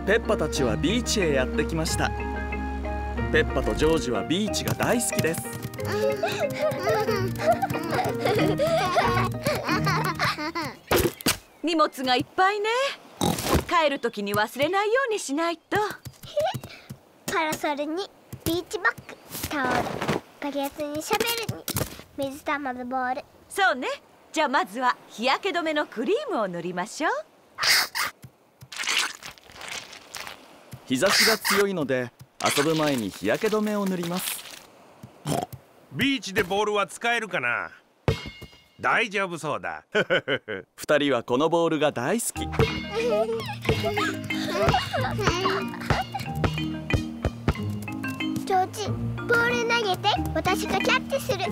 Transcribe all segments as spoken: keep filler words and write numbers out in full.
ペッパたちはビーチへやってきました。ペッパとジョージはビーチが大好きです。 荷物がいっぱいね。帰る時に忘れないようにしないと。 パラソルにビーチバッグ、タオル、バケツにシャベルに水玉のボール。 そうね。じゃあまずは日焼け止めのクリームを塗りましょう。 日差しが強いので遊ぶ前に日焼け止めを塗ります。 ビーチでボールは使えるかな。大丈夫そうだ。 二人はこのボールが大好き。 ジョージ、ボール投げて、私がキャッチする。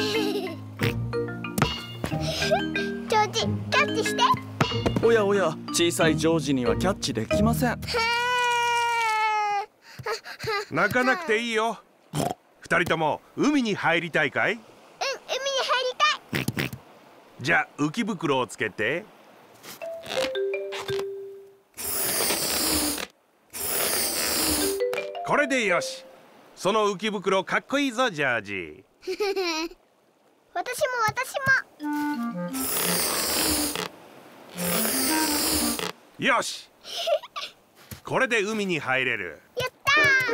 ジョージ、キャッチして。 おやおや、小さいジョージにはキャッチできません。 泣かなくていいよ。二人とも海に入りたいかい？ うん、海に入りたい。 じゃあ浮き袋をつけて。これでよし。その浮き袋かっこいいぞジョージ。 私も私も。 よし。これで海に入れる。 やった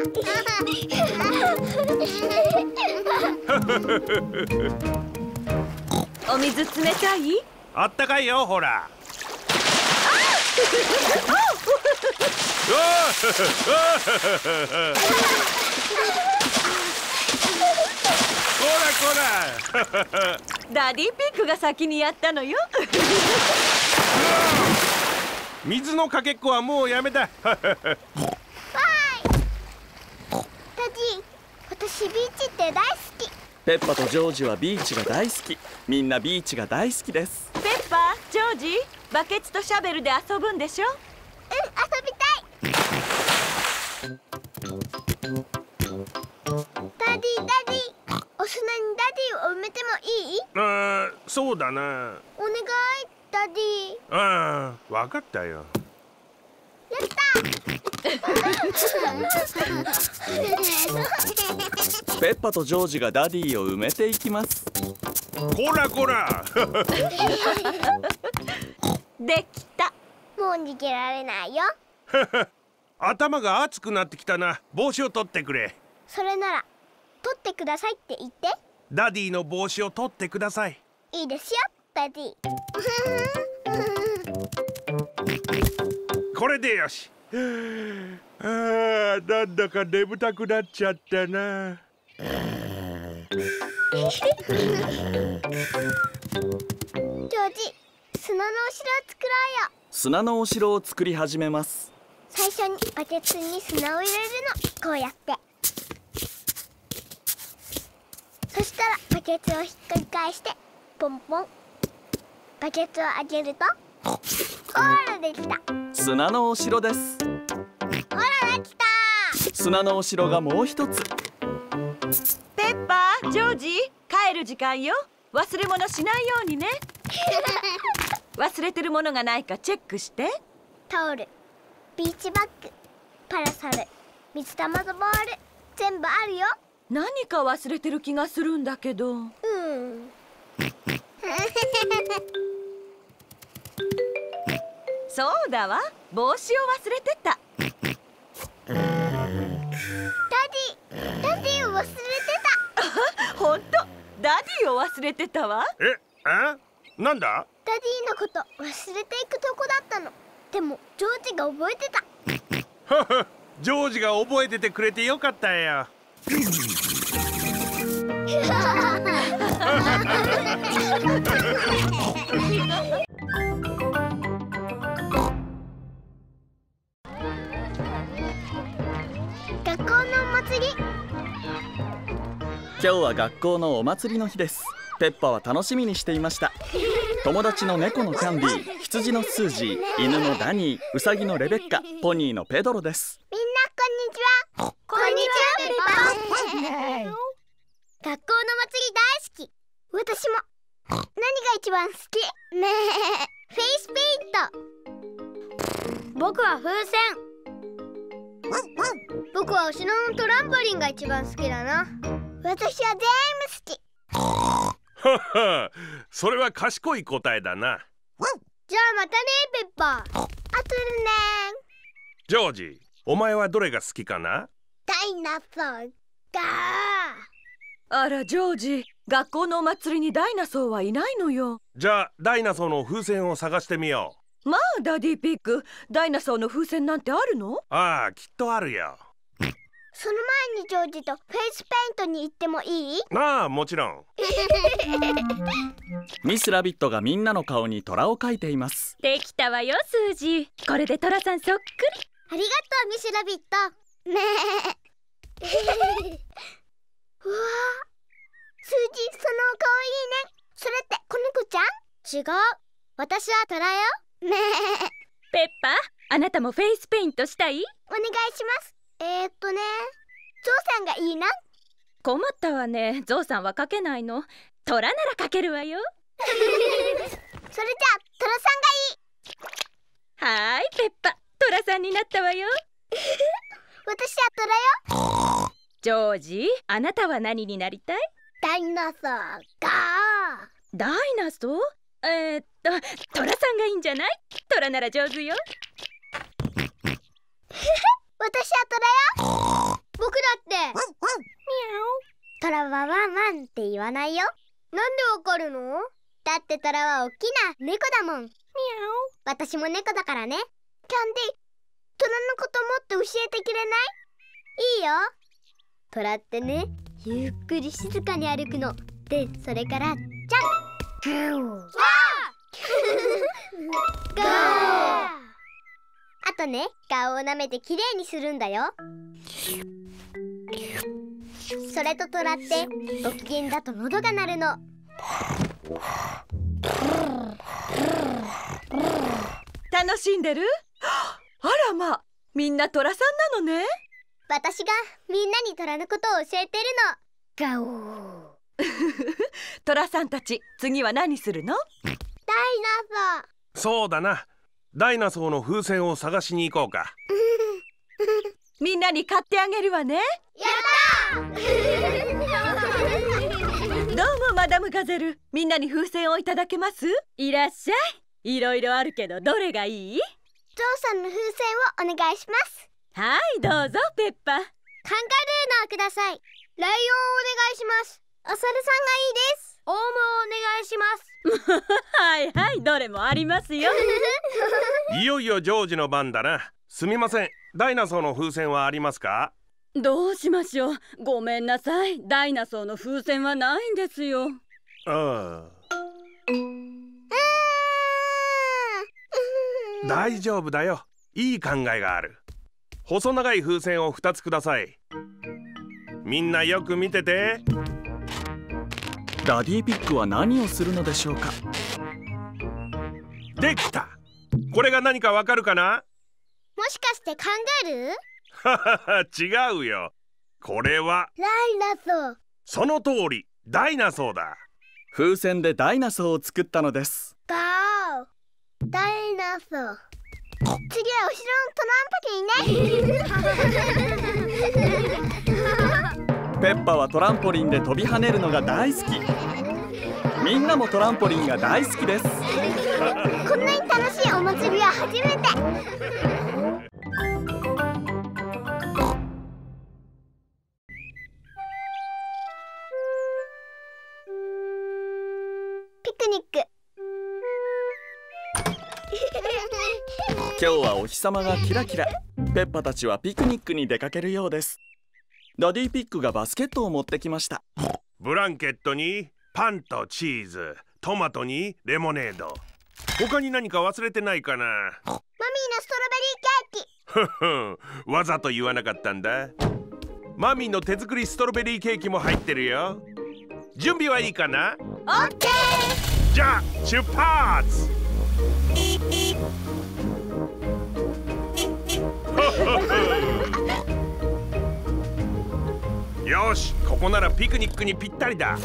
ー。お水冷たい？ あったかいよ、ほら。こらこら。 ダディピックが先にやったのよ。 水のかけっこはもうやめだ。 ダディ、私ビーチって大好き。 ペッパとジョージはビーチが大好き。みんなビーチが大好きです。 ペッパ、ジョージ、バケツとシャベルで遊ぶんでしょ？ うん、遊びたい。ダディ、ダディ、お砂にダディを埋めてもいい？ ああ、そうだな。 お願い、ダディ。 ああ、わかったよ。 やった。 ペッパとジョージがダディを埋めていきます。 こらこら。 できた。 もう逃げられないよ。 頭が熱くなってきたな。帽子を取ってくれ。 それなら取ってくださいって言って。 ダディの帽子を取ってください。 いいですよ、ダディ。 これでよし。ああ、なんだか眠たくなっちゃったな。ジョージ、砂のお城を作ろうよ。 砂のお城を作り始めます。 最初にバケツに砂を入れるの。こうやって。そしたらバケツをひっくり返してポンポン。バケツを上げるとほらできた。 砂のお城です。 ほらできた。 砂のお城がもう一つ。 ペッパー、ジョージ、帰る時間よ。忘れ物しないようにね。忘れてるものがないかチェックして。 タオル、ビーチバッグ、パラソル、水玉のボール、全部あるよ。 何か忘れてる気がするんだけど。うん。そうだわ、帽子を忘れてた。 ダディ、ダディを忘れてた。 ほんと、ダディを忘れてたわ。 え、あ、なんだ？ ダディのこと忘れていくとこだったの。でもジョージが覚えてた。 ジョージが覚えててくれてよかったよ。 学校のお祭り。 今日は学校のお祭りの日です。ペッパは楽しみにしていました。友達の猫のキャンディー、羊のスージー、犬のダニー、ウサギのレベッカ、ポニーのペドロです。 みんなこんにちは。こんにちは、ペッパ。学校の祭り大好き。私も。何が一番好き？ねえ、フェイスペイント。僕は風船。 僕は後ろのトランポリンが一番好きだな。私は全部好き。 はは、それは賢い答えだな。 じゃあまたね、ペッパー。あとでね。 ジョージ、お前はどれが好きかな？ ダイナソーがあらジョージ、学校のお祭りにダイナソーはいないのよ。 じゃあダイナソーの風船を探してみよまあダディピッグ、ダイナソーの風船なんてあるの？ う。ああ、きっとあるよ。 その前にジョージとフェイスペイントに行ってもいい？ ああ、もちろん。 ミスラビットがみんなの顔に虎を描いています。 できたわよスージー。これでトラさんそっくり。 ありがとうミスラビット。ねえ。うわー、スージ、そのお顔いいね。それって子猫ちゃん？違う、私はトラよ。ねえ。 ペッパー、あなたもフェイスペイントしたい？ お願いします。えー、っとね、ゾウさんがいいな。 困ったわね、ゾウさんは描けないの。トラなら描けるわよ。 それじゃあトラさんがいい。 はーいペッパ、トラさんになったわよ。 私はトラよ。 ジョージ、あなたは何になりたい？ ダイナソーがダイナソー？えー、っとトラさんがいいんじゃない？トラなら上手よ。 私はトラよ。僕だって。ミャオ。トラはワンワンって言わないよ。なんでわかるの？だってトラは大きな猫だもん。ミャオ。私も猫だからね。キャンディ、トラのこともっと教えてくれない？いいよ。トラってね、ゆっくり静かに歩くの。で、それからジャンプ。わー。ガー。あとね、顔を舐めてきれいにするんだよ。それとトラってご機嫌だと喉が鳴るの。 楽しんでる？あらまあ、みんなトラさんなのね。 私がみんなにトラのことを教えてるの。ガオー。 トラさんたち、次は何するの？ ダイナソー。 そうだな、ダイナソーの風船を探しに行こうか。 みんなに買ってあげるわね。 やったー。 どうもマダムガゼル、みんなに風船をいただけます？ いらっしゃい。いろいろあるけどどれがいい？ ゾウさんの風船をお願いします。 はい、どうぞペッパ。 カンガルーのをください。ライオンをお願いします。お猿さんがいいです。オウムをお願いします。 はいはい、どれもありますよ。 いよいよジョージの番だな。すみません、ダイナソーの風船はありますか？ どうしましょう。ごめんなさい、ダイナソーの風船はないんですよ。 ああ、大丈夫だよ。いい考えがある。細長い風船をふたつください。みんなよく見てて。 ダディピッグは何をするのでしょうか？ できた。これが何かわかるかな？ もしかしてカンガルー？ ははは、違うよ。これはライナソー。 その通り、ダイナソーだ。 風船でダイナソーを作ったのです。 ガオ。ダイナソー。次は後ろのトランポリンね。 ペッパはトランポリンで飛び跳ねるのが大好き。みんなもトランポリンが大好きです。 こんなに楽しいお祭りは初めて。ピクニック。 今日はお日様がキラキラ。ペッパたちはピクニックに出かけるようです。ダディピッグがバスケットを持ってきました。 ブランケットにパンとチーズ、トマトにレモネード。他に何か忘れてないかな？ マミーのストロベリーケーキ。 ふふん、わざと言わなかったんだ。マミーの手作りストロベリーケーキも入ってるよ。準備はいいかな？ オッケー。 じゃあ出発。よし、ここならピクニックにぴったりだ。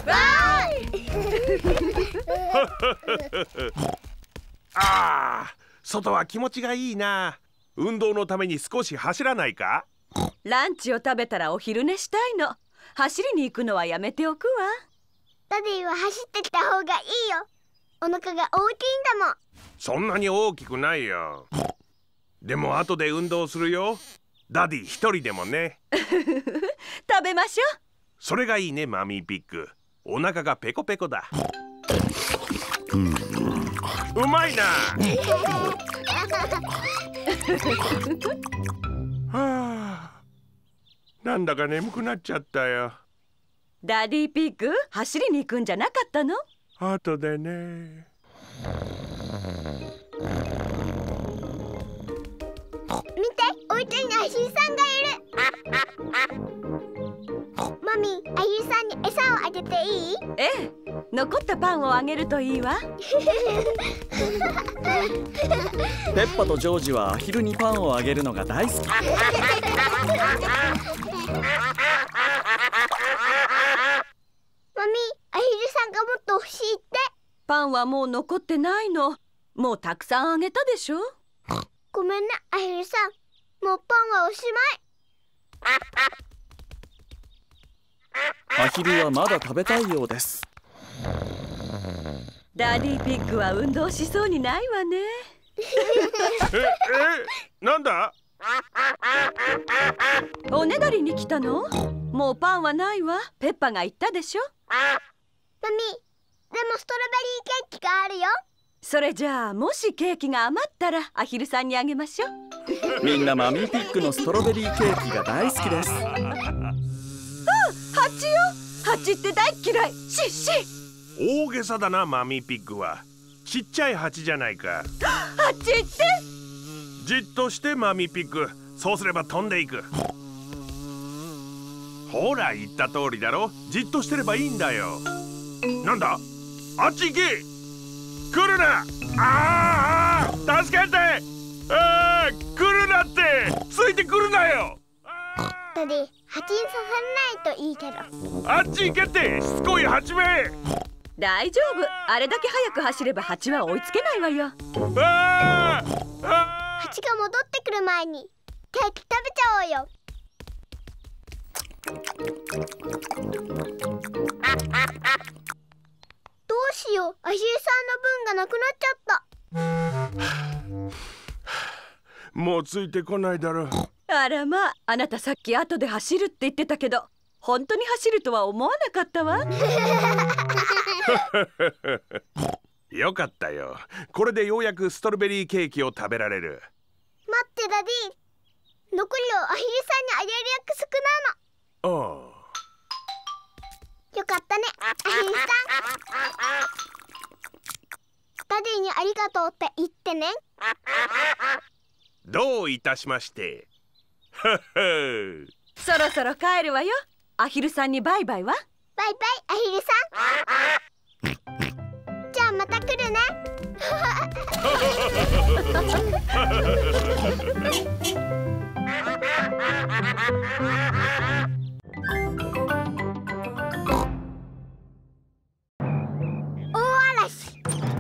ああ、外は気持ちがいいな。運動のために少し走らないか？ ランチを食べたらお昼寝したいの。走りに行くのはやめておくわ。 ダディは走ってきた方がいいよ。お腹が大きいんだもん。 そんなに大きくないよ。でも後で運動するよ。ダディ一人でもね。 食べましょう。 それがいいね、マミーピッグ。お腹がペコペコだ。うん、うまいな。はあ、なんだか眠くなっちゃったよ。 ダディピッグ、走りに行くんじゃなかったの？ 後でね。 見て、お家にアヒルさんがいる。マミー、アヒルさんに餌をあげていい？ ええ、残ったパンをあげるといいわ。 ペッパとジョージはアヒルにパンをあげるのが大好き。 マミー、アヒルさんがもっと欲しいって。 パンはもう残ってないの。もうたくさんあげたでしょ。 ごめんね、アヒルさん。もうパンはおしまい。 アヒルはまだ食べたいようです。 ダディピッグは運動しそうにないわね。 え、え、なんだ？ おねだりに来たの？もうパンはないわ。ペッパが言ったでしょ。 マミー、でもストロベリーケーキがあるよ。 それじゃあ、もしケーキが余ったらアヒルさんにあげましょう。 みんなマミーピッグのストロベリーケーキが大好きです。 あ、ハチよ。ハチって大嫌い。シッシッ。 大げさだな、マミーピッグは。ちっちゃい蜂じゃないか。 ハチって。 じっとしてマミーピッグ。そうすれば飛んでいく。ほら言った通りだろ。じっとしてればいいんだよ。なんだ、あっち行け。来るな。ああ、助けて。ああ、来るなって。ついてくるなよ。 ダディ、蜂に刺されないといいけど。 あっち行けって、しつこい蜂め。 大丈夫。あれだけ速く走れば蜂は追いつけないわよ。 ああ、ああ。 蜂が戻ってくる前にケーキ食べちゃおうよ。どうしよう、アヒルさんの分がなくなっちゃった。 もうついてこないだろう。 あらまあ、あなたさっき後で走るって言ってたけど、本当に走るとは思わなかったわ。 よかったよ。これでようやくストロベリーケーキを食べられる。 待ってダディ、残りをアヒルさんにあげる約束なの。 ああ、 よかったね、アヒルさん。ダディにありがとうって言ってね。 どういたしまして。 そろそろ帰るわよ。アヒルさんにバイバイは。 バイバイ、アヒルさん。じゃあまた来るね。大嵐。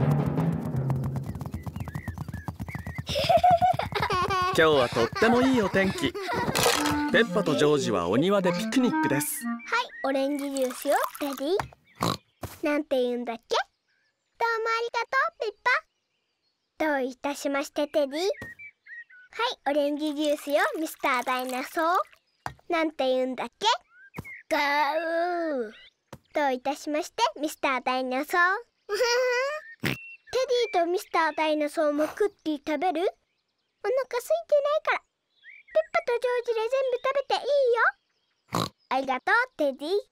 今日はとってもいいお天気。ペッパとジョージはお庭でピクニックです。 はい、オレンジジュースよ、ダディ。なんて言うんだっけ？どうもありがとう、ペッパ。どういたしまして、テディ。はい、オレンジジュースよ、ミスターダイナソー。なんて言うんだっけ？ガー。どういたしまして、ミスターダイナソー。テディとミスターダイナソーもクッキー食べる？お腹空いてないから。ペッパとジョージで全部食べていいよ。ありがとう、テディ。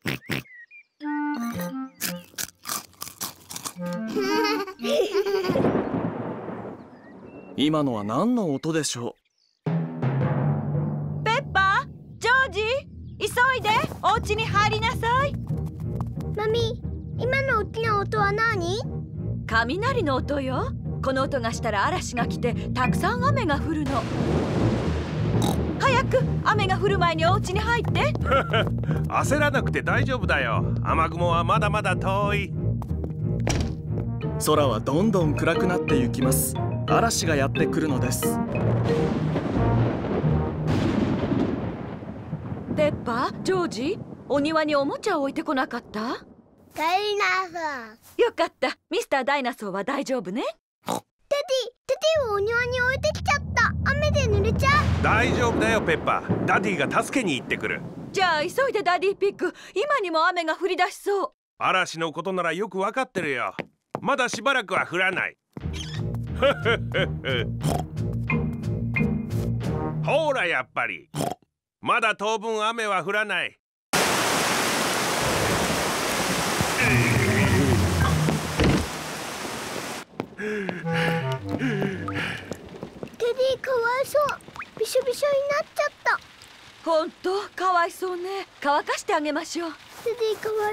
今のは何の音でしょう？ ペッパ、ジョージ、急いでお家に入りなさい。 マミー、今の大きな音は何？ 雷の音よ。この音がしたら嵐が来てたくさん雨が降るの。早く雨が降る前にお家に入って。 焦らなくて大丈夫だよ。雨雲はまだまだ遠い。 空はどんどん暗くなってゆきます。嵐がやってくるのです。 ペッパー、ジョージ、お庭におもちゃを置いてこなかった？ ダイナソー。 よかった。ミスターダイナソーは大丈夫ね。 ダディ、ダディをお庭に置いてきちゃった。雨で濡れちゃう。 大丈夫だよペッパー。ダディが助けに行ってくる。 じゃあ急いでダディピッグ。今にも雨が降り出しそう。 嵐のことならよくわかってるよ。まだしばらくは降らない。ほらやっぱりまだ当分雨は降らない。 テディかわいそう。びしょびしょになっちゃった。 ほんとかわいそうね。乾かしてあげましょう。 テディかわい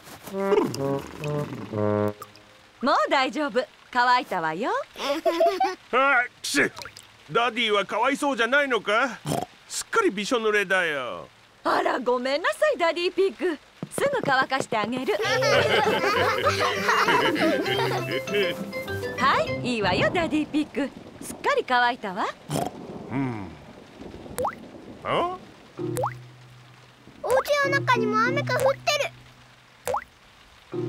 そう。 もう大丈夫。乾いたわよ。 あっ、くしダディはかわいそうじゃないのか。すっかりびしょ濡れだよ。 あらごめんなさいダディピッグ。すぐ乾かしてあげる。はい、いいわよダディピッグ。すっかり乾いたわ。 うん。あ？ お家の中にも雨が降ってる。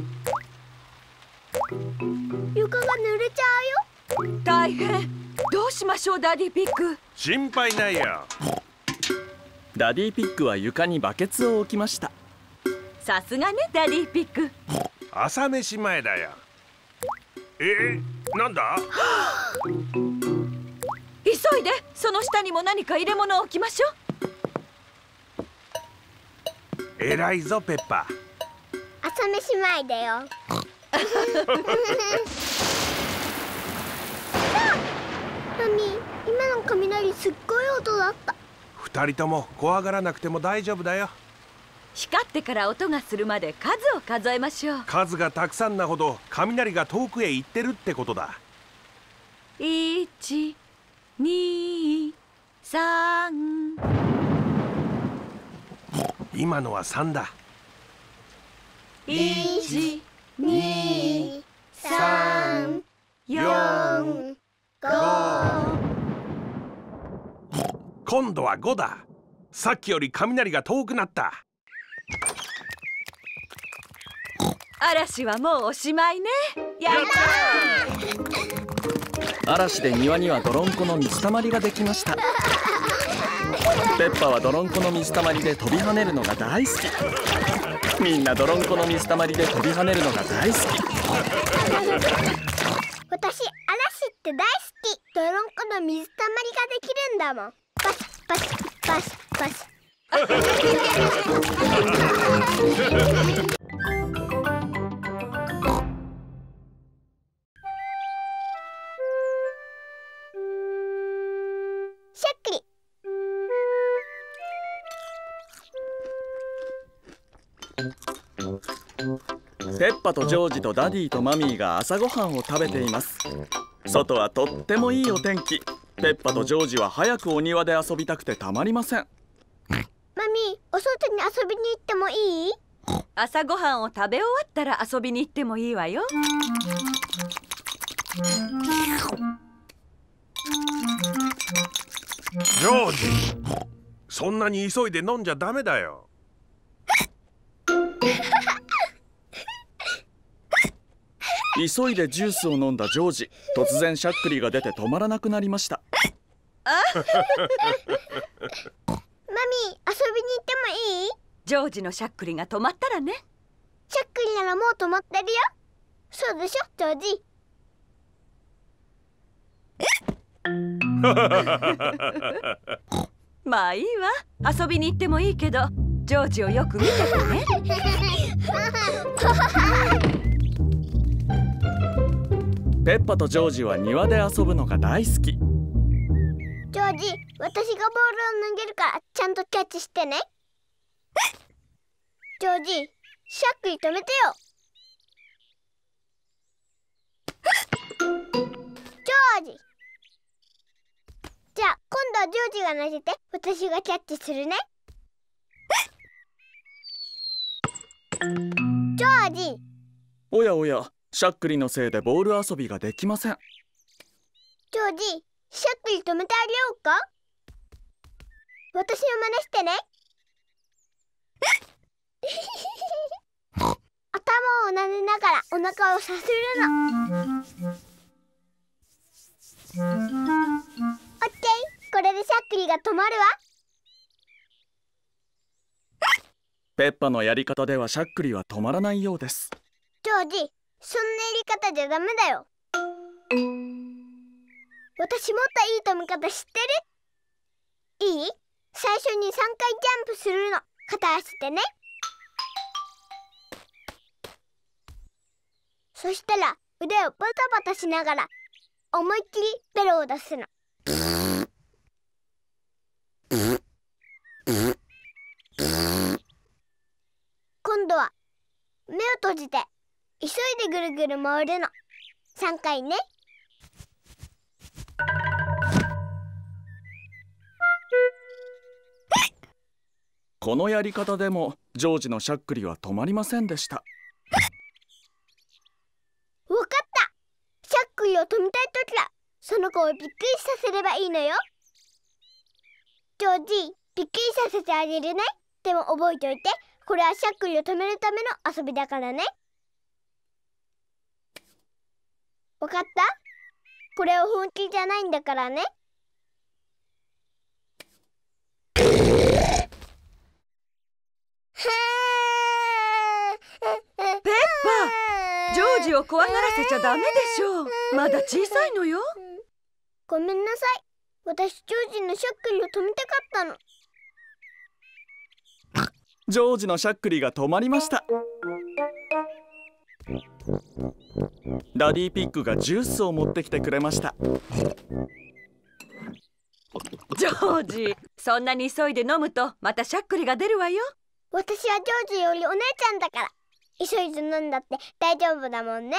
床が濡れちゃうよ。 大変。どうしましょうダディピッグ。 心配ないよ。 ダディピッグは床にバケツを置きました。 さすがねダディピッグ。 朝飯前だよ。えー、なんだ？ 急いで。その下にも何か入れ物を置きましょう。 偉いぞペッパー。 朝飯前だよ。マミー、今の雷すっごい音だった。 二人とも怖がらなくても大丈夫だよ。 光ってから音がするまで数を数えましょう。 数がたくさんなほど雷が遠くへ行ってるってことだ。 いち、に、さん。 今のはさんだ。 いち、 に、さん、 よん、 ご。 今度はごだ。さっきより雷が遠くなった。 嵐はもうおしまいね。やったー。 嵐で庭には泥んこの水たまりができました。ペッパは泥んこの水たまりで飛び跳ねるのが大好き。みんな泥んこの水たまりで飛び跳ねるのが大好き。 私、嵐って大好き。泥んこの水たまりができるんだもん。パシパシパシパシ。しゃっくり。 ペッパとジョージとダディとマミーが朝ごはんを食べています。外はとってもいいお天気。ペッパとジョージは早くお庭で遊びたくてたまりません。 マミー、お外に遊びに行ってもいい？ 朝ごはんを食べ終わったら遊びに行ってもいいわよ。 ジョージ、そんなに急いで飲んじゃダメだよ。 急いでジュースを飲んだジョージ、突然しゃっくりが出て止まらなくなりました。 マミー、遊びに行ってもいい？ ジョージのしゃっくりが止まったらね。 しゃっくりならもう止まってるよ。そうでしょジョージ。 まあいいわ。遊びに行ってもいいけどジョージをよく見ててね。 ペッパとジョージは庭で遊ぶのが大好き。 ジョージ、私がボールを投げるからちゃんとキャッチしてね。ジョージ、しゃっくり止めてよ。ジョージ。じゃあ今度はジョージが投げて私がキャッチするね。ジョージ。 おやおや、しゃっくりのせいでボール遊びができません。 ジョージ、しゃっくり止めてあげようか。私の真似してね。 頭を撫でながらお腹をさするの。オッケー、これでしゃっくりが止まるわ。 ペッパのやり方ではしゃっくりは止まらないようです。 ジョージ、そんなやり方じゃダメだよ。私もっといい止め方知ってる？いい？最初にさんかいジャンプするの。片足でね。そしたら腕をバタバタしながら思いっきりベロを出すの。今度は目を閉じて急いでぐるぐる回るの。さんかいね。 このやり方でもジョージのしゃっくりは止まりませんでした。 わかった。しゃっくりを止めたいときはその子をびっくりさせればいいのよ。ジョージ、びっくりさせてあげるね。でも覚えておいて、これはしゃっくりを止めるための遊びだからね。わかった？これは本気じゃないんだからね。 ペッパー、ジョージを怖がらせちゃダメでしょう。まだ小さいのよ。 ごめんなさい。私ジョージのしゃっくりを止めたかったの。 ジョージのしゃっくりが止まりました。ダディピッグがジュースを持ってきてくれました。 ジョージ、そんなに急いで飲むとまたしゃっくりが出るわよ。 私はジョージよりお姉ちゃんだから、急いで飲んだって大丈夫だもんね。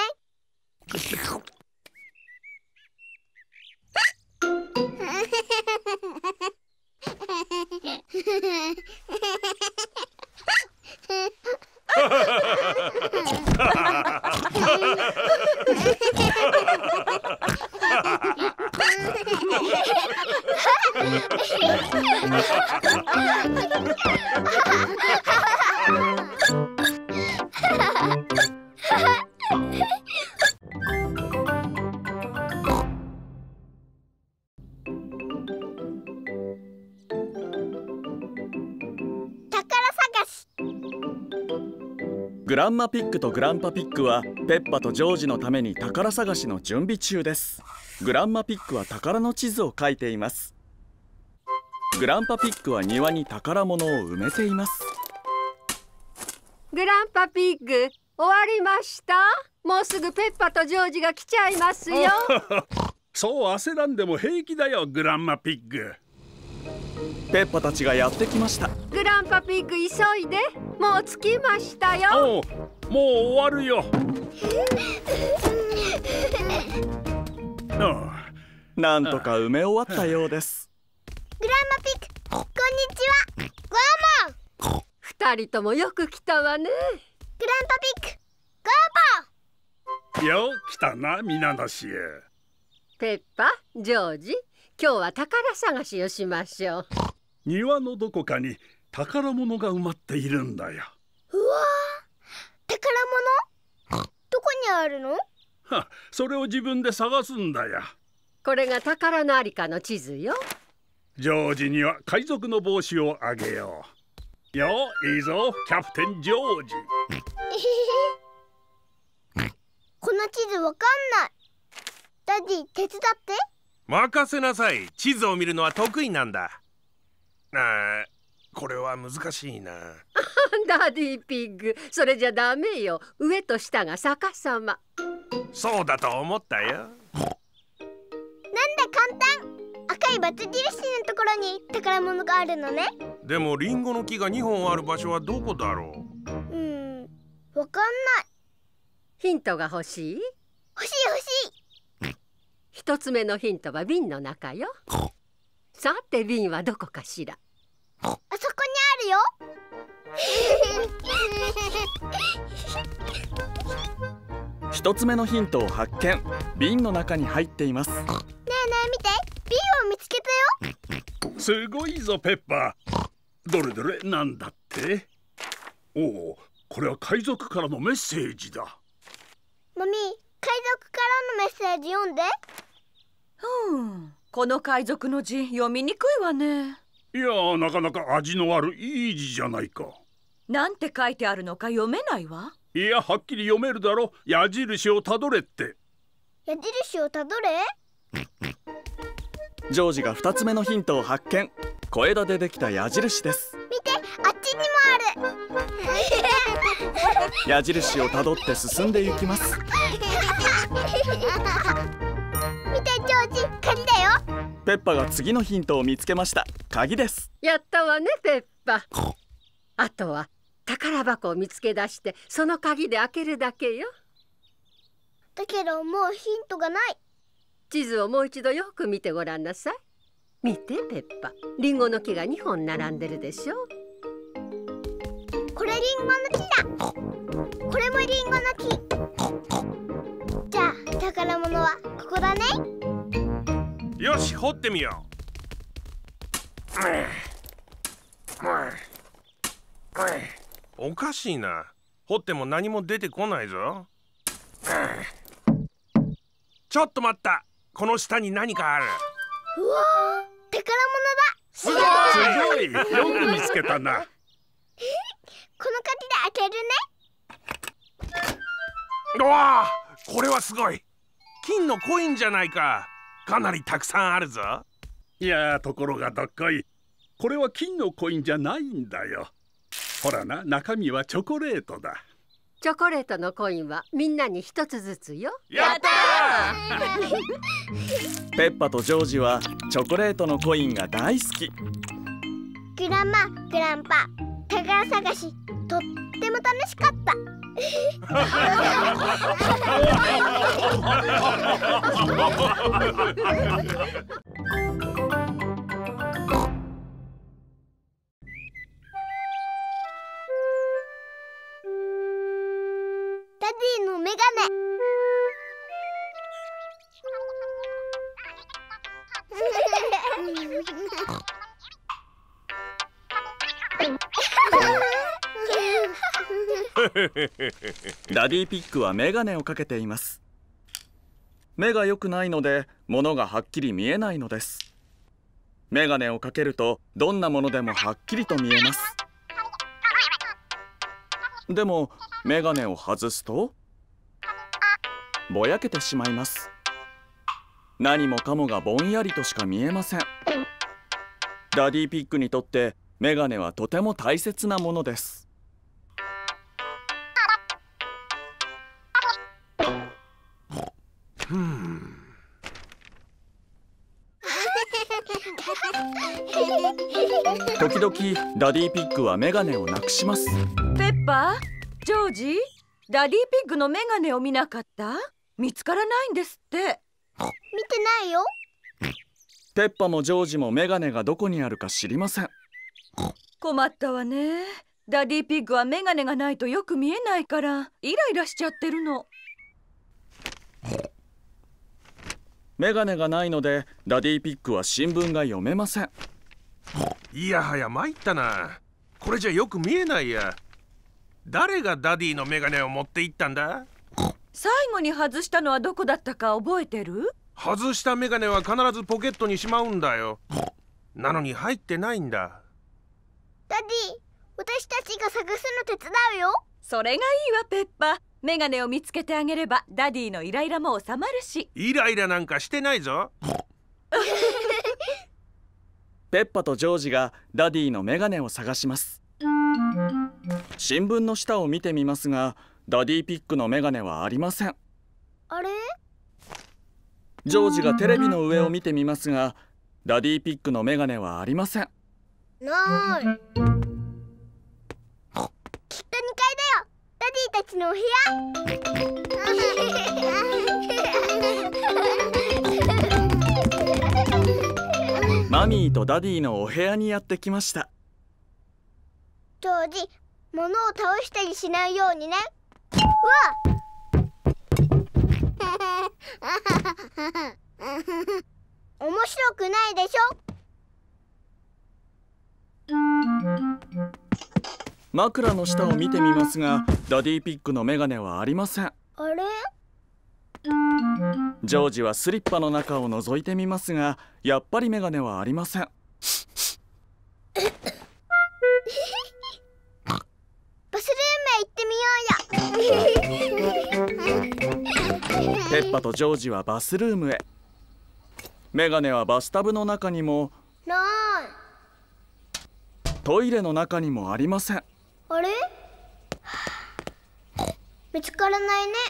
グランマピッグとグランパピッグはペッパとジョージのために宝探しの準備中です。グランマピッグは宝の地図を描いています。グランパピッグは庭に宝物を埋めています。 グランパピッグ、終わりました。もうすぐペッパとジョージが来ちゃいますよ。 そう焦らんでも平気だよ、グランマピッグ。 ペッパたちがやってきました。 グランパピッグ、急いで。もう着きましたよ。 おう、もう終わるよ。 なんとか埋め終わったようです。 グランマピッグ、こんにちは。ゴーモン。 二人ともよく来たわね。 グランパピッグ、ゴーモン。 よう来たな、皆の衆。 ペッパ、ジョージ、今日は宝探しをしましょう。 庭のどこかに宝物が埋まっているんだよ。 うわー、宝物？どこにあるの？ は、それを自分で探すんだよ。 これが宝のありかの地図よ。 ジョージには海賊の帽子をあげよう。よ、いいぞ、キャプテンジョージ。 この地図わかんない。ダディ、手伝って。 任せなさい。地図を見るのは得意なんだ。あー、これは難しいな。 ダディピッグ、それじゃダメよ。上と下が逆さま。 そうだと思ったよ。 なんだ、簡単。赤いバツ印のところに宝物があるのね。 でもリンゴの木がにほんある場所はどこだろう？うーん、わかんない。 ヒントが欲しい？ 欲しい欲しい。 一つ目のヒントは瓶の中よ。さて瓶はどこかしら？ あそこにあるよ。 一つ目のヒントを発見。瓶の中に入っています。ねえねえ見て、瓶を見つけたよ。 すごいぞペッパー。どれどれ、なんだって？ おお、これは海賊からのメッセージだ。 マミー、海賊からのメッセージ読んで。 ふん、この海賊の字読みにくいわね。 いや、なかなか味のあるいい字じゃないか。 なんて書いてあるのか読めないわ。 いや、はっきり読めるだろ。矢印をたどれって。 矢印をたどれ。 ジョージがふたつめのヒントを発見。小枝でできた矢印です。 見て、あっちにもある。 矢印をたどって進んでいきます。 見て、ジョージ、鍵だよ。 ペッパが次のヒントを見つけました。鍵です。 やったわね、ペッパ。あとは宝箱を見つけ出してその鍵で開けるだけよ。 だけどもうヒントがない。 地図をもう一度よく見てごらんなさい。見てペッパ、リンゴの木がにほん並んでるでしょ。 これリンゴの木だ。これもリンゴの木。じゃあ宝物はここだね。 よし、掘ってみよう。おかしいな。掘っても何も出てこないぞ。ちょっと待った。この下に何かある。 うわー、宝すごい。 すごい、よく見つけたな。 物だ。この鍵で開けるね。 うわあ、これはすごい。金のコインじゃないか。かなりたくさんあるぞ。 いや、ところがどっこい。これは金のコインじゃないんだよ。ほらな、中身はチョコレートだ。 チョコレートのコインはみんなに一つずつよ。 やったー。 ペッパとジョージはチョコレートのコインが大好き。 グランマ、グランパ、宝探しとっても楽しかった。ダディのメガネ。 ダディピッグはメガネをかけています。目が良くないので物がはっきり見えないのです。メガネをかけるとどんなものでもはっきりと見えます。でもメガネを外すとぼやけてしまいます。何もかもがぼんやりとしか見えません。ダディピッグにとってメガネはとても大切なものです。 ふん。 時々ダディピッグはメガネをなくします。 ペッパー、ジョージ、ダディピッグのメガネを見なかった？見つからないんですって。 見てないよ。 ペッパもジョージもメガネがどこにあるか知りません。 困ったわね。ダディピッグはメガネがないとよく見えないからイライラしちゃってるの。 メガネがないのでダディピッグは新聞が読めません。 いやはや参ったな。これじゃよく見えないや。誰がダディのメガネを持って行ったんだ？ 最後に外したのはどこだったか覚えてる？ 外したメガネは必ずポケットにしまうんだよ。なのに入ってないんだ。 ダディ、私たちが探すの手伝うよ。 それがいいわ、ペッパ。メガネを見つけてあげればダディのイライラも収まるし。 イライラなんかしてないぞ。 ペッパとジョージがダディのメガネを探します。新聞の下を見てみますがダディピッグのメガネはありません。 あれ？ ジョージがテレビの上を見てみますがダディピッグのメガネはありません。 ない。きっとにかいだよ。ダディたちのお部屋。 マミーとダディのお部屋にやってきました。 ジョージ、物を倒したりしないようにね。うわ面白くないでしょ。 枕の下を見てみますが、ダディピッグのメガネはありません。 あれ？ ジョージはスリッパの中を覗いてみますが、やっぱりメガネはありません。 バスルームへ行ってみようよ。 ペッパとジョージはバスルームへ。メガネはバスタブの中にもない。 トイレの中にもありません。 あれ？見つからないね。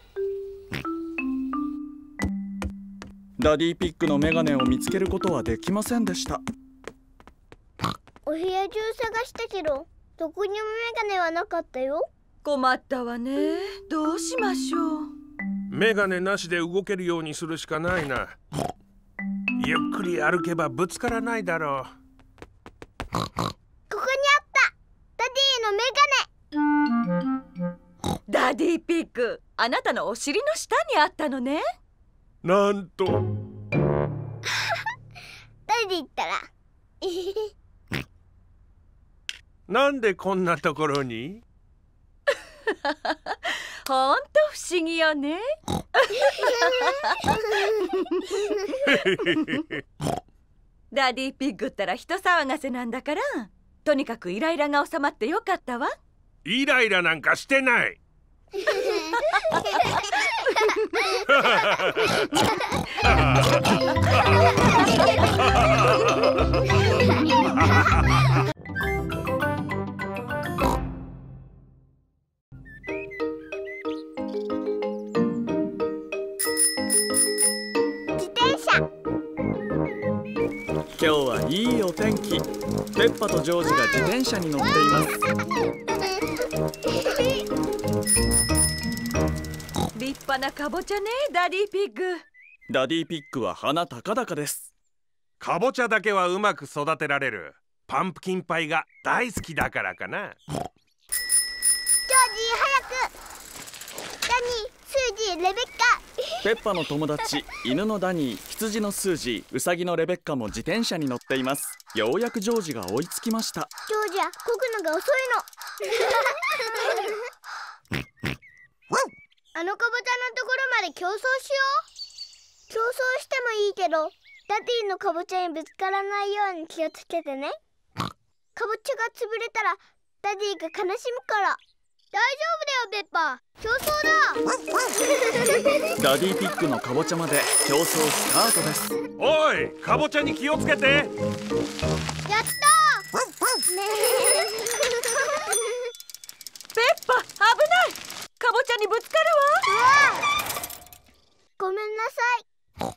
ダディピッグのメガネを見つけることはできませんでした。 お部屋中探したけど、どこにもメガネはなかったよ。 困ったわね。どうしましょう。 メガネなしで動けるようにするしかないな。ゆっくり歩けばぶつからないだろう。 ここにあった。ダディのメガネ。 ダディピッグ、あなたのお尻の下にあったのね。 なんと。 ダディったら。 なんでこんなところに？ ほんと不思議よね。ダディピッグったら人騒がせなんだから、とにかくイライラが収まってよかったわ。 イライラなんかしてない。 今日はいいお天気。ペッパとジョージが自転車に乗っています。 立派なカボチャね、ダディピッグ。 ダディピッグは鼻高々です。 かぼちゃだけはうまく育てられる。パンプキンパイが大好きだからかな。 ジョージ、早く。ダニー、スージー、レベッカ。 ペッパの友達、犬のダニー、羊のスージー、ウサギのレベッカも自転車に乗っています。ようやくジョージが追いつきました。 ジョージはこぐのが遅いの。あのかぼちゃのところまで競争しよう。競争してもいいけど、ダディのかぼちゃにぶつからないように気をつけてね。かぼちゃが潰れたらダディが悲しむから。大丈夫だよ、ペッパ。競争だ。 ダディピッグのかぼちゃまで競争スタートです。 おい、かぼちゃに気をつけて。 やったー。ねペッパ、危ない。かぼちゃにぶつかるわ。 ごめんなさい。ね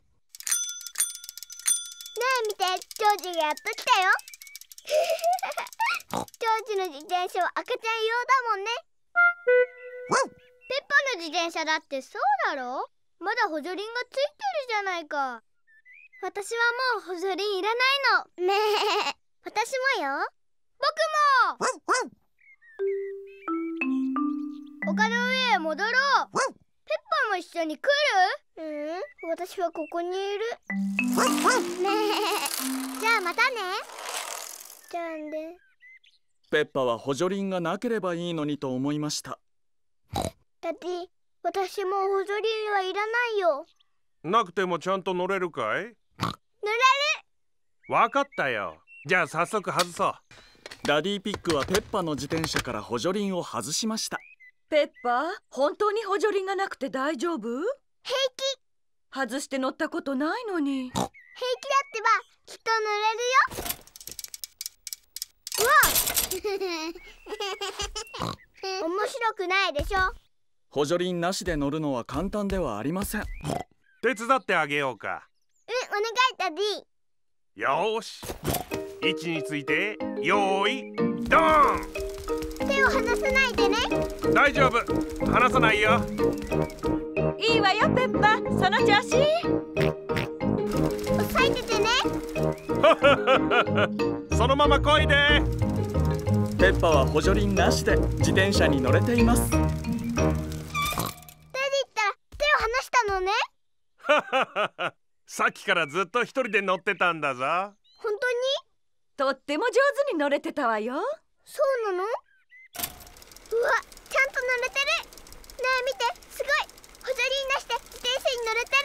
え見て、ジョージがやっと来たよ。ジョージの自転車は赤ちゃん用だもんね。ペッパの自転車だってそうだろ。まだ補助輪がついてるじゃないか。私はもう補助輪いらないの。ねえ、私もよ。僕も。丘の上へ戻ろう。ペッパも一緒に来る？うん、私はここにいる。ねえ、じゃあまたね。じゃあね。 ペッパは補助輪がなければいいのにと思いました。 ダディ、私も補助輪はいらないよ。 なくてもちゃんと乗れるかい？ 乗れる。 わかったよ。じゃあ早速外そう。 ダディピッグはペッパの自転車から補助輪を外しました。 ペッパ、本当に補助輪がなくて大丈夫？ 平気。 外して乗ったことないのに。 平気だってば、きっと乗れるよ。うわ面白くないでしょ。 補助輪なしで乗るのは簡単ではありません。 手伝ってあげようか。 うん、お願いダディ。 よーし、位置についてよーいドーン。 手を離さないでね。 大丈夫、離さないよ。 いいわよペッパ、その調子。 押さえててね。 そのまま漕いで。 ペッパは補助輪なしで自転車に乗れています。 ダディったら手を離したのね。 さっきからずっと一人で乗ってたんだぞ。 本当に？ とっても上手に乗れてたわよ。 そうなの？ うわ、ちゃんと乗れてる。ねえ見て、すごい。補助輪なしで自転車に乗れてる。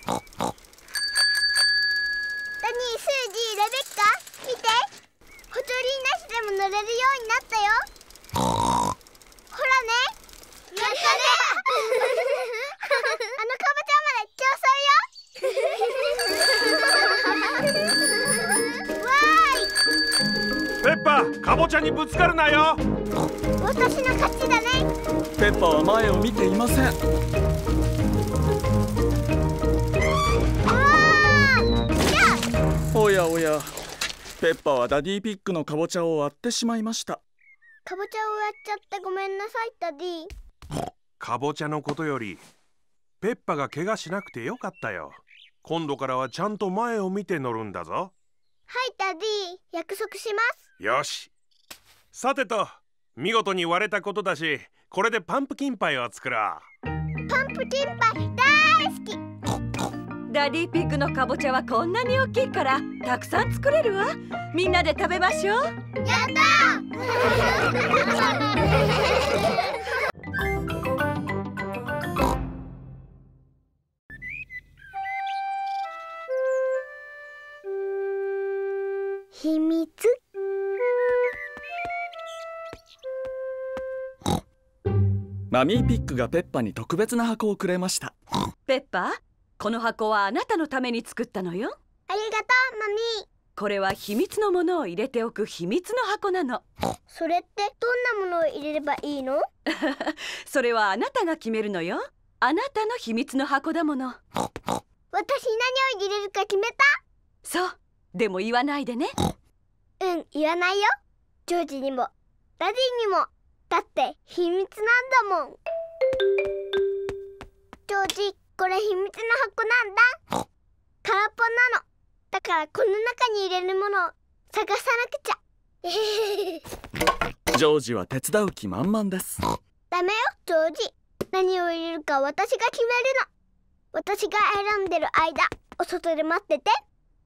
ダニー、スージー、レベッカ、見て。補助輪なしでも乗れるようになったよ。ほらね。やったね。あのカボちゃんまで競争よ。わーい。 ペッパー、カボチャにぶつかるなよ。 私の勝ちだね。 ペッパは前を見ていません。おやおや、ペッパはダディピッグのカボチャを割ってしまいました。 カボチャを割っちゃってごめんなさい、ダディ。 カボチャのことよりペッパが怪我しなくてよかったよ。今度からはちゃんと前を見て乗るんだぞ。 はい、ダディ、約束します。 よし。さてと、見事に割れたことだし、これでパンプキンパイを作ろう。 パンプキンパイ大好き。 ダディピッグのかぼちゃはこんなに大きいからたくさん作れるわ。みんなで食べましょう。 やった秘密。 マミーピッグがペッパに特別な箱をくれました。 ペッパ、この箱はあなたのために作ったのよ。 ありがとう、マミー。 これは秘密のものを入れておく秘密の箱なの。 それってどんなものを入れればいいの？ それはあなたが決めるのよ。あなたの秘密の箱だもの。 私何を入れるか決めた？ そう、でも言わないでね。 うん、言わないよ。ジョージにもダディにも。だって秘密なんだもん。ジョージ、これ秘密の箱なんだ。空っぽなの。だからこの中に入れるものを探さなくちゃ。 ジョージは手伝う気満々です。 ダメよ、ジョージ。何を入れるか私が決めるの。私が選んでる間、お外で待ってて。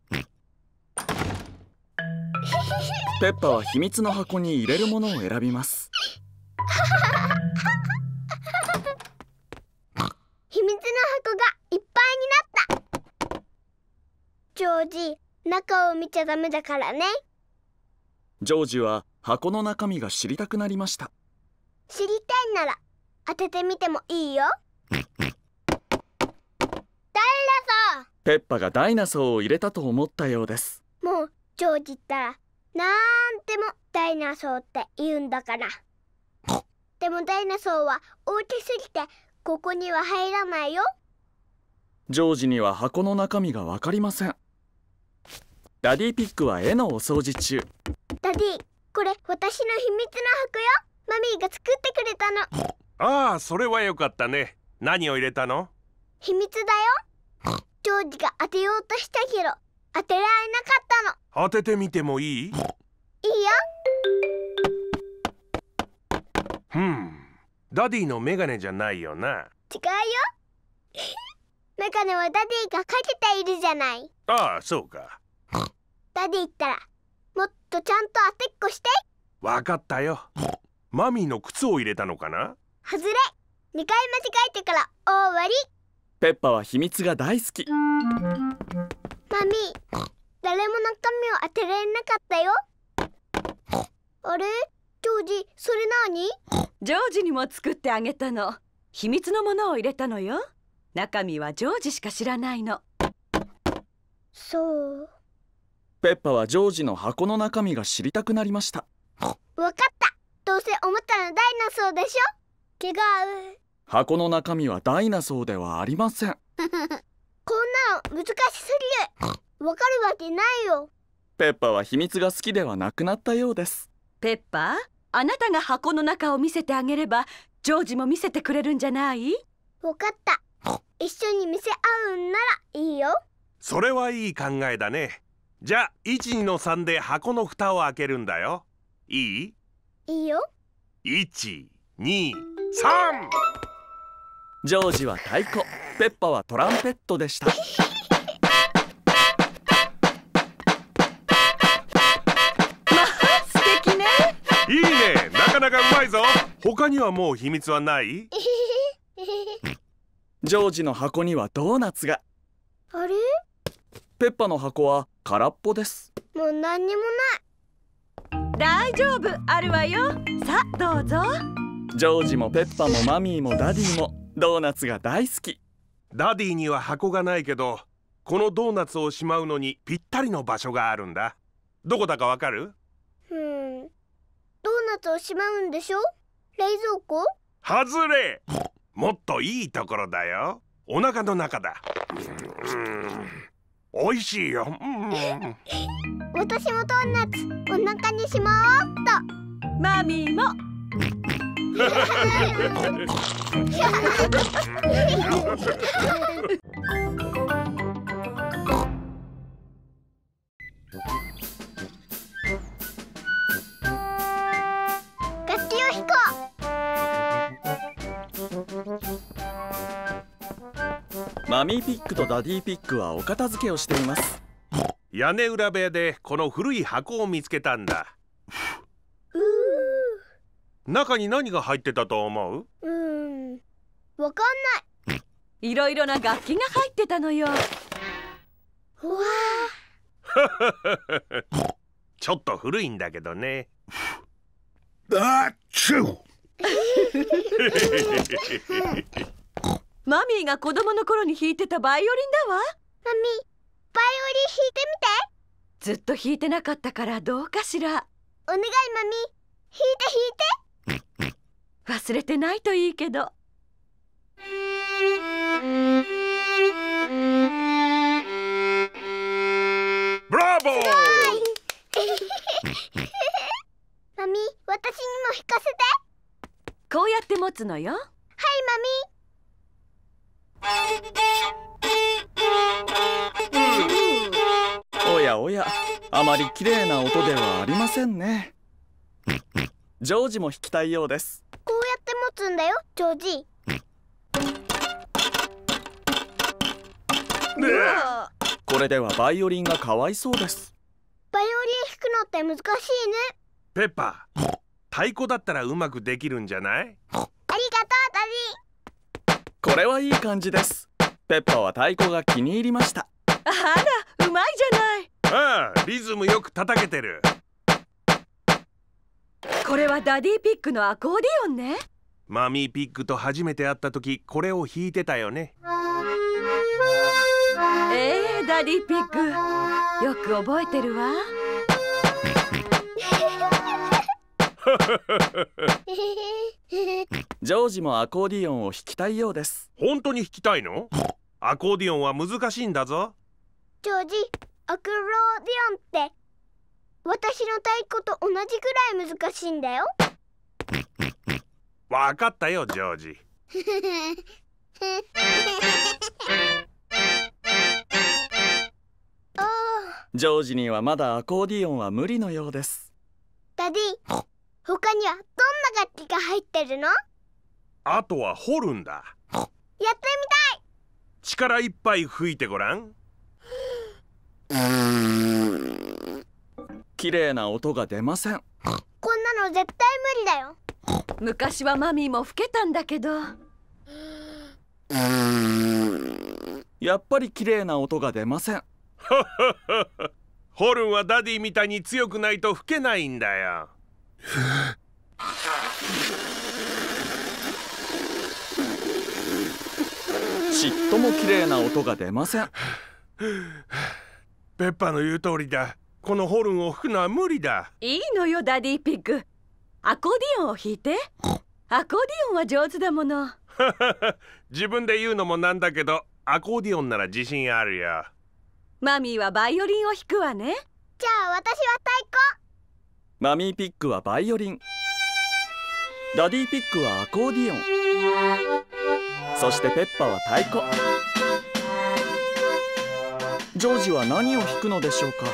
ペッパは秘密の箱に入れるものを選びます。 秘密の箱がいっぱいになった。ジョージ、中を見ちゃダメだからね。 ジョージは箱の中身が知りたくなりました。 知りたいなら当ててみてもいいよ。ダイナソー。 ペッパがダイナソーを入れたと思ったようです。 もうジョージったらなんでもダイナソーって言うんだから。でもダイナソーは大きすぎてここには入らないよ。 ジョージには箱の中身がわかりません。ダディピッグは絵のお掃除中。 ダディ、これ私の秘密の箱よ。マミーが作ってくれたの。 ああ、それはよかったね。何を入れたの？ 秘密だよ。ジョージが当てようとしたけど当てられなかったの。 当ててみてもいい？ いいよ。 ふん、ダディのメガネじゃないよな。 違うよ。メガネはダディがかけているじゃない。 ああ、そうか。 ダディったらもっとちゃんと当てっこして。 わかったよ。マミーの靴を入れたのかな？ 外れ。にかい間違えてから終わり。 ペッパは秘密が大好き。 マミー、誰も中身を当てられなかったよ。あれ、ジョージ、それ何？ ジョージにも作ってあげたの。秘密のものを入れたのよ。中身はジョージしか知らないの。 そう。 ペッパはジョージの箱の中身が知りたくなりました。 わかった。どうせおもちゃのダイナソーでしょ。違う。 箱の中身はダイナソーではありません。 こんなの難しすぎる。わかるわけないよ。 ペッパは秘密が好きではなくなったようです。 ペッパー、あなたが箱の中を見せてあげればジョージも見せてくれるんじゃない？ わかった。一緒に見せ合うんならいいよ。 それはいい考えだね。じゃあいち、にのさんで箱の蓋を開けるんだよ。いい？ いいよ。 いち、に、さん。 ジョージは太鼓、ペッパはトランペットでした。 まあ素敵ね。 いいね、なかなかうまいぞ。 他にはもう秘密はない？ ジョージの箱にはドーナツが。 あれ？ ペッパの箱は空っぽです。 もう何にも大丈夫、あるわよ。さあどうぞ。 ジョージもペッパもマミーもダディもドーナツが大好き。 ダディには箱がないけど、このドーナツをしまうのにぴったりの場所があるんだ。どこだかわかる？ ない。うん。ドーナツをしまうんでしょ？冷蔵庫？ 外れ。もっといいところだよ。お腹の中だ。おいしいよ。 私もドーナツお腹にしまおうっと。 マミーも。 楽器を弾こう。マミーピックとダディピックはお片付けをしています。 屋根裏部屋でこの古い箱を見つけたんだ。中に何が入ってたと思う？ うーん、わかんない。 いろいろな楽器が入ってたのよ。わあちょっと古いんだけどね。 あっちゅうマミーが子供の頃に弾いてたバイオリンだわ。 マミ、バイオリン弾いてみて。 ずっと弾いてなかったからどうかしら。 お願いマミ、弾いて弾いて。 忘れてないといいけど。 ブラボーマミ、私にも弾かせて。 こうやって持つのよ。 はいマミ。おやおや、あまり綺麗な音ではありませんね。ジョージも弾きたいようです。 こうやって持つんだよ、ジョージ。 これではバイオリンがかわいそうです。 バイオリン弾くのって難しいね。 ペッパー、太鼓だったらうまくできるんじゃない？ ありがとう、ダディ。 これはいい感じです。ペッパは太鼓が気に入りました。 あら、うまいじゃない。 ああ、リズムよく叩けてる。 これはダディピックのアコーディオンね。 マミーピックと初めて会った時、これを弾いてたよね。 えー、ダディピック、よく覚えてるわ。 ジョージもアコーディオンを弾きたいようです。 本当に弾きたいの？アコーディオンは難しいんだぞ。 ジョージ、アコーディオンって私の太鼓と同じくらい難しいんだよ。 わかったよ、ジョージ。 ジョージにはまだアコーディオンは無理のようです。 ダディ、他にはどんな楽器が入ってるの？ あとはホルンだ。 やってみたい。 力いっぱい吹いてごらん。 綺麗な音が出ません。 こんなの絶対無理だよ。 昔はマミーも吹けたんだけど。 やっぱり綺麗な音が出ません。 ホルンはダディみたいに強くないと吹けないんだよ。 ちっとも綺麗な音が出ません。 ペッパの言う通りだ。このホルンを吹くのは無理だ。 いいのよ、ダディピック。アコーディオンを弾いて。アコーディオンは上手だもの。 自分で言うのもなんだけど、アコーディオンなら自信あるよ。 マミーはバイオリンを弾くわね。 じゃあ私は太鼓。 マミーピックはバイオリン、ダディピックはアコーディオン、そしてペッパは太鼓。ジョージは何を弾くのでしょうか。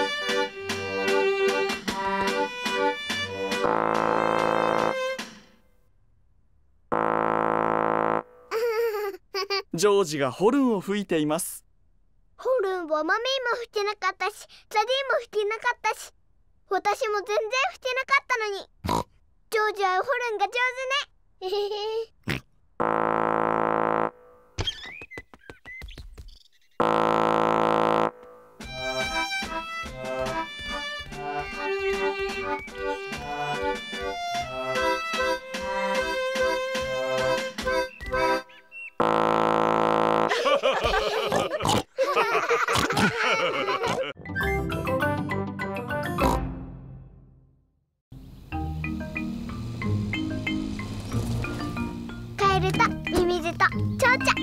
ジョージがホルンを吹いています。 ホルンはマミーも吹けなかったし、ダディも吹けなかったし、私も全然吹けなかったのに。 ジョージは掘るんが上手ね。カエルとミミズとチョウチョ。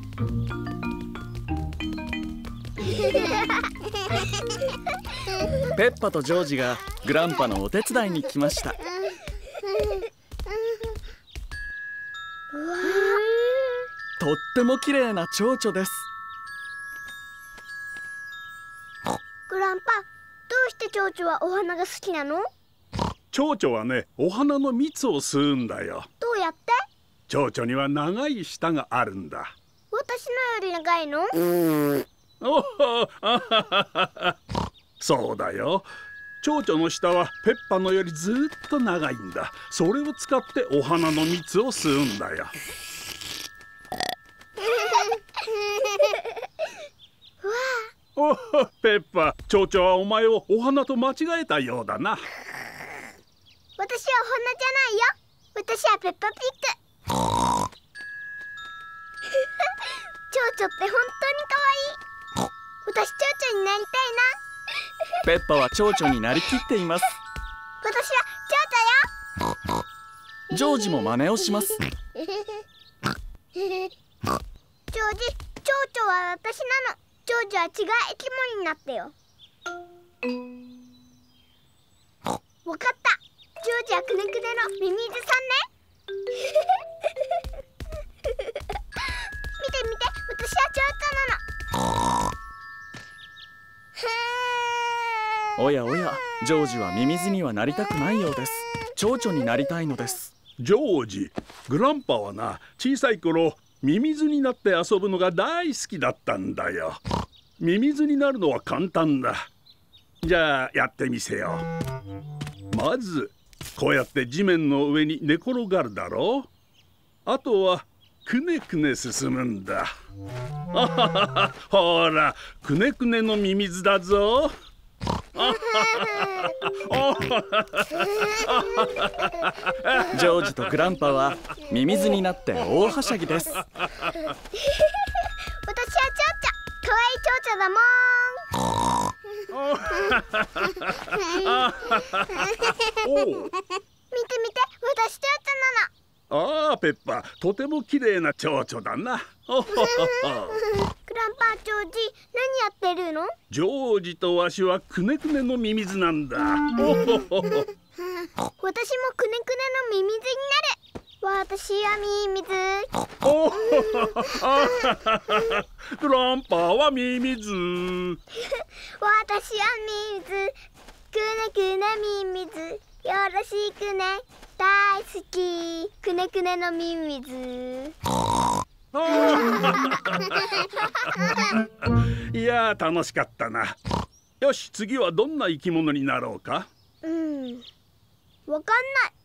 ペッパとジョージがグランパのお手伝いに来ました。とっても綺麗な蝶々です。 グランパ、どうして蝶々はお花が好きなの？ 蝶々はね、お花の蜜を吸うんだよ。 どうやって？ 蝶々には長い舌があるんだ。 私のより長いの？ おほあはははそうだよ。蝶々の舌はペッパのよりずっと長いんだ。それを使ってお花の蜜を吸うんだよ。おお、ペッパ、蝶々はお前をお花と間違えたようだな。 私はお花じゃないよ。私はペッパピッグ。蝶々って本当に可愛い。私蝶々になりたいな。 ペッパは蝶々になりきっています。 私は蝶々よ。 ジョージも真似をします。 ジョージ、蝶々は私なの。ジョージは違う生き物になってよ。わかった。ジョージはくねくねのミミズさんね。見て見て、私は蝶々なの。 おやおや、ジョージはミミズにはなりたくないようです。蝶々になりたいのです。 ジョージ、グランパはな、小さい頃ミミズになって遊ぶのが大好きだったんだよ。ミミズになるのは簡単だ。じゃあやってみせよう。まずこうやって地面の上に寝転がるだろう。あとはくねくね進むんだ。あはは、ほら、くねくねのミミズだぞ。 ジョージとグランパはミミズになって大はしゃぎです。 私は蝶々、可愛い蝶々だもん。見て見て、私蝶々なの。 ああ、ペッパ、とても綺麗な蝶々だな。 グランパ、ジョージ、何やってるの？ ジョージとわしはくねくねのミミズなんだ。 私もくねくねのミミズになる。私はミミズ。 おグランパはミミズ。 私はミミズ。くねくねミミズ。よろしくね。大好き。くねくねのミミズ。 いやー、楽しかったな。よし、次はどんな生き物になろうか。 うん、わかん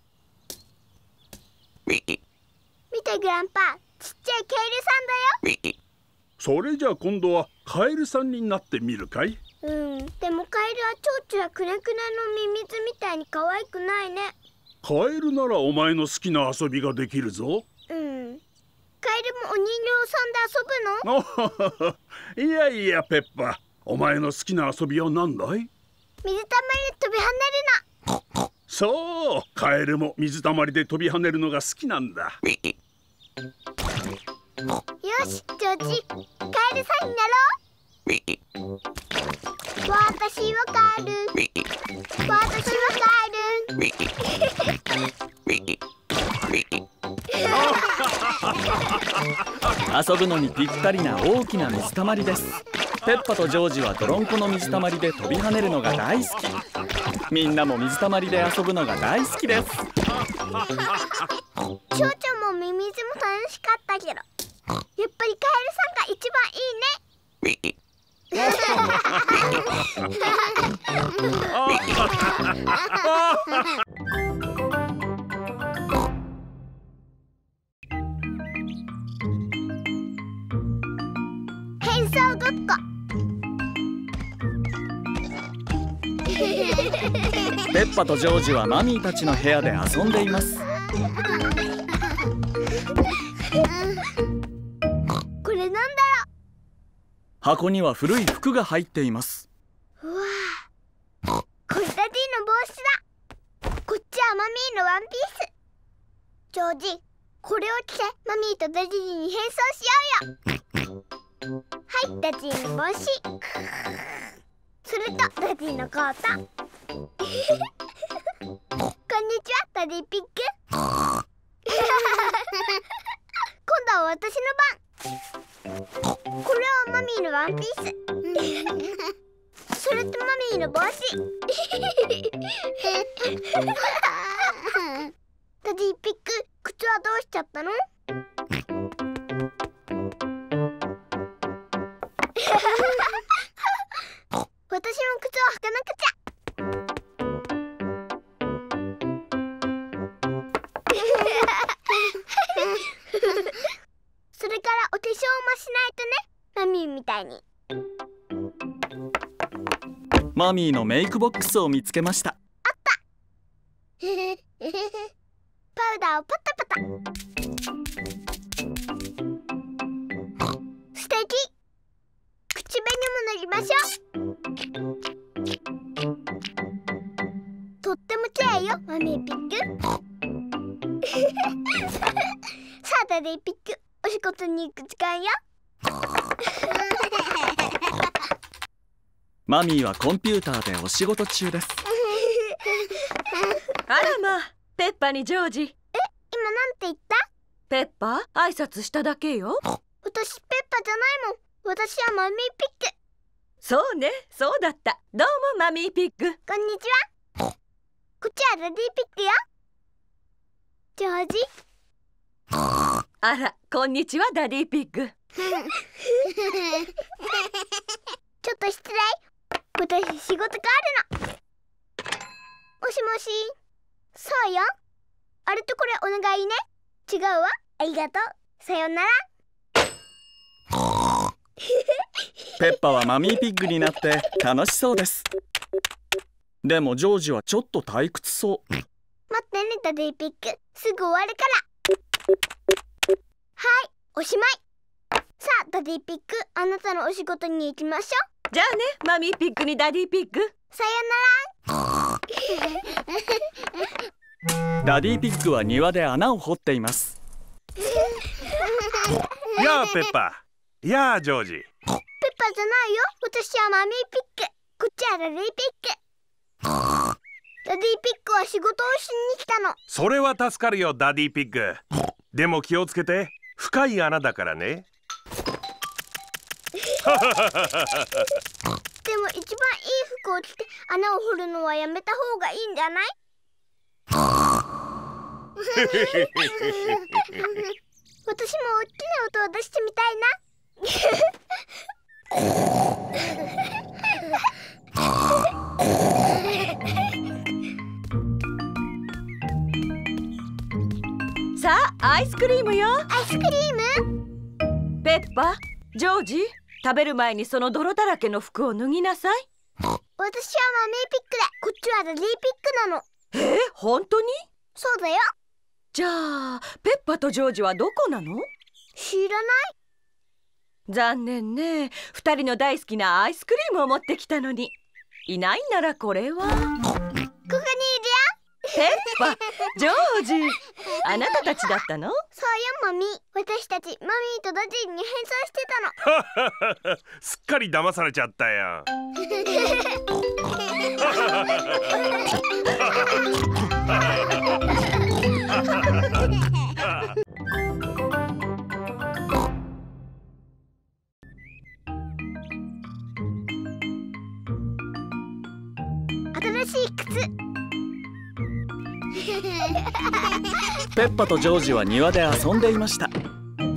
ない。見てグランパ、ちっちゃいカエルさんだよ。 それじゃあ今度はカエルさんになってみるかい？ うん、でもカエルは蝶々やくねくねのミミズみたいに可愛くないね。 カエルならお前の好きな遊びができるぞ。 うん。カエルもお人形さんで遊ぶの？ いやいや、ペッパ、お前の好きな遊びは何だい？ 水たまりで飛び跳ねるの。 そう、カエルも水たまりで飛び跳ねるのが好きなんだ。 よし、ジョージ、カエルさんになろう。私はカエル。私はカエル。 遊ぶのにぴったりな大きな水たまりです。ペッパとジョージは泥んこの水たまりで飛び跳ねるのが大好き。みんなも水たまりで遊ぶのが大好きです。 蝶々もミミズも楽しかったけど、やっぱりカエルさんが一番いいね。 ごっこ。 ペッパとジョージはマミーたちの部屋で遊んでいます。 これなんだろ箱には古い服が入っています。 う。うわあ、これダディの帽子だ。こっちはマミーのワンピース。ジョージ、これを着てマミーとダディに変装しようよ。はい、ダディの帽子。それとダディのコート。こんにちは、ダディピッグ。今度は私の番。これはマミーのワンピース。それとマミーの帽子。ダディピッグ、靴はどうしちゃったの？私も靴を履かなくちゃ。それからお化粧もしないとね、マミーみたいに。 マミーのメイクボックスを見つけました。 あった。パウダーをパタパタ。素敵。口紅も塗りましょう。とっても綺麗よ、マミーピッグ。さあダディピッグ、お仕事に行く時間よ。 マミーはコンピューターでお仕事中です。 あらまあ、ペッパにジョージ。 え、今なんて言った？ ペッパ、挨拶しただけよ。 私ペッパじゃないもん。私はマミーピッグ。 そうね、そうだった。どうもマミーピッグ。 こんにちは。こっちはダディピッグよ。ジョージ。 あら、こんにちはダディピッグ。 ちょっと失礼。私仕事があるの。もしもし。そうよ。あれとこれお願いね。違うわ。ありがとう。さよなら。 ペッパはマミーピッグになって楽しそうです。でもジョージはちょっと退屈そう。 待ってねダディピッグ、すぐ終わるから。はい、おしまい。さあダディピッグ、あなたのお仕事に行きましょう。 じゃあね、マミーピッグにダディピッグ。 さよなら。ダディピッグは庭で穴を掘っています。 やあペッパ、やあジョージ。 ペッパじゃないよ。私はマミーピッグ。こっちはダディピッグ。ダディピッグは仕事をしに来たの。 それは助かるよダディピッグ。でも気をつけて、深い穴だからね。 でも一番いい服を着て穴を掘るのはやめた方がいいんじゃない？私も大きな音を出してみたいな。 さあ、アイスクリームよ。 アイスクリーム？ ペッパ、ジョージ、食べる前にその泥だらけの服を脱ぎなさい。 私はマミーピッグで、こっちはダディピッグなの。 えー、本当に？ そうだよ。 じゃあ、ペッパとジョージはどこなの？ 知らない。 残念ね。二人の大好きなアイスクリームを持ってきたのに。いないならこれは。ここにいるよ。 ペッパ、ジョージ、あなたたちだったの？ そうよマミー。私たちマミーとダディに変装してたの。 すっかり騙されちゃったよ。 新しい靴。 ペッパとジョージは庭で遊んでいました。 ペ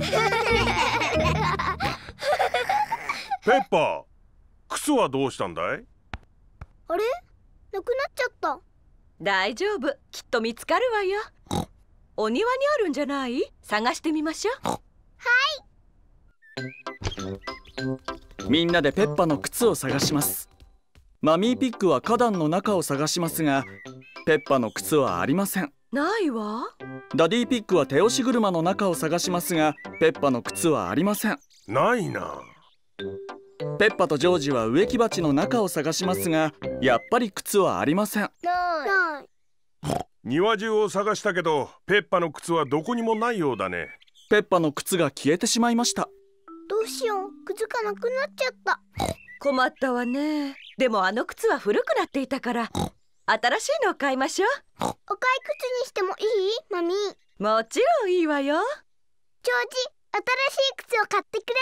ッパ、靴はどうしたんだい？ あれ？なくなっちゃった。 大丈夫、きっと見つかるわよ。お庭にあるんじゃない？探してみましょう。 はい。 みんなでペッパの靴を探します。マミーピッグは花壇の中を探しますが、ペッパの靴はありません。 ないわ。 ダディピッグは手押し車の中を探しますが、ペッパの靴はありません。 ないな。 ペッパとジョージは植木鉢の中を探しますが、やっぱり靴はありません。 ない。 庭中を探したけど、ペッパの靴はどこにもないようだね。 ペッパの靴が消えてしまいました。 どうしよう、靴がなくなっちゃった。 困ったわね。でもあの靴は古くなっていたから、新しいのを買いましょう。 赤い靴にしてもいい？マミー。 もちろんいいわよ。 ジョージ、新しい靴を買ってくれ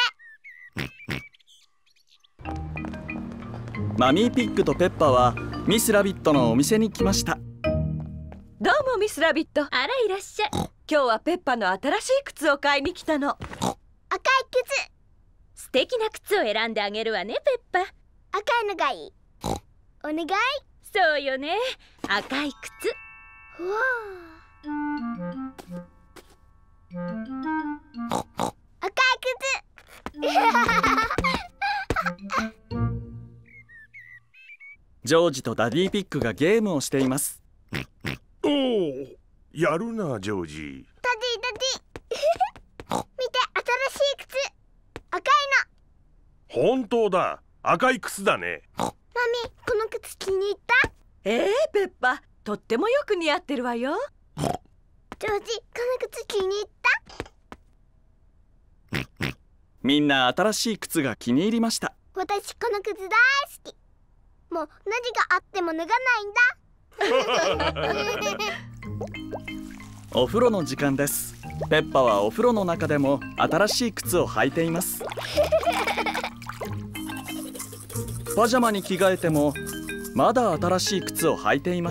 るって。 マミーピッグとペッパはミスラビットのお店に来ました。 どうもミスラビット。 あら、いらっしゃい。 今日はペッパの新しい靴を買いに来たの。 赤い靴。 素敵な靴を選んであげるわね、ペッパ。 赤いのがいい。お願い。 そうよね、赤い靴。 うわあ。赤い靴。 ジョージとダディピッグがゲームをしています。 おお、やるなジョージ。 ダディダディ。見て、新しい靴。赤いの。本当だ、赤い靴だね。 マミ、この靴気に入った？ えー、ペッパ、とってもよく似合ってるわよ。 ジョージ、この靴気に入った？ みんな新しい靴が気に入りました。 私この靴大好き。もう何があっても脱がないんだ。 お風呂の時間です。ペッパはお風呂の中でも新しい靴を履いています。パジャマに着替えてもまだ新しい靴を履いています。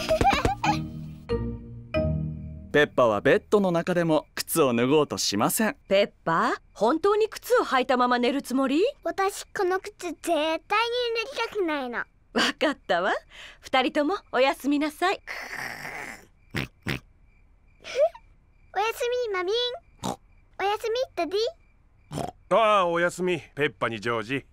ペッパはベッドの中でも靴を脱ごうとしません。 ペッパ、本当に靴を履いたまま寝るつもり？ 私この靴絶対に脱ぎたくないの。 わかったわ。二人ともおやすみなさい。 おやすみマミン。おやすみダディ。 ああ、おやすみペッパにジョージ。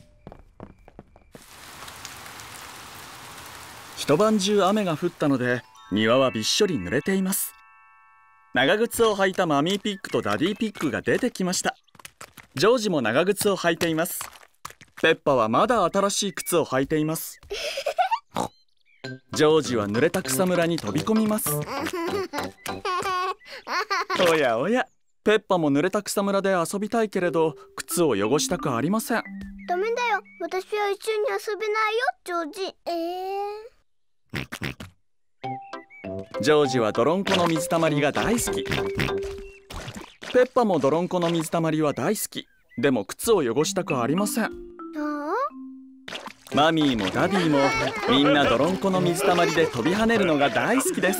一晩中雨が降ったので庭はびっしょり濡れています。長靴を履いたマミーピッグとダディピッグが出てきました。ジョージも長靴を履いています。ペッパはまだ新しい靴を履いています。ジョージは濡れた草むらに飛び込みます。おやおや、ペッパも濡れた草むらで遊びたいけれど靴を汚したくありません。 ダメだよ、私は一緒に遊べないよジョージ。えージョージは泥んこの水たまりが大好き。ペッパも泥んこの水たまりは大好き。でも靴を汚したくありません。マミーもダディもみんな泥んこの水たまりで飛び跳ねるのが大好きです。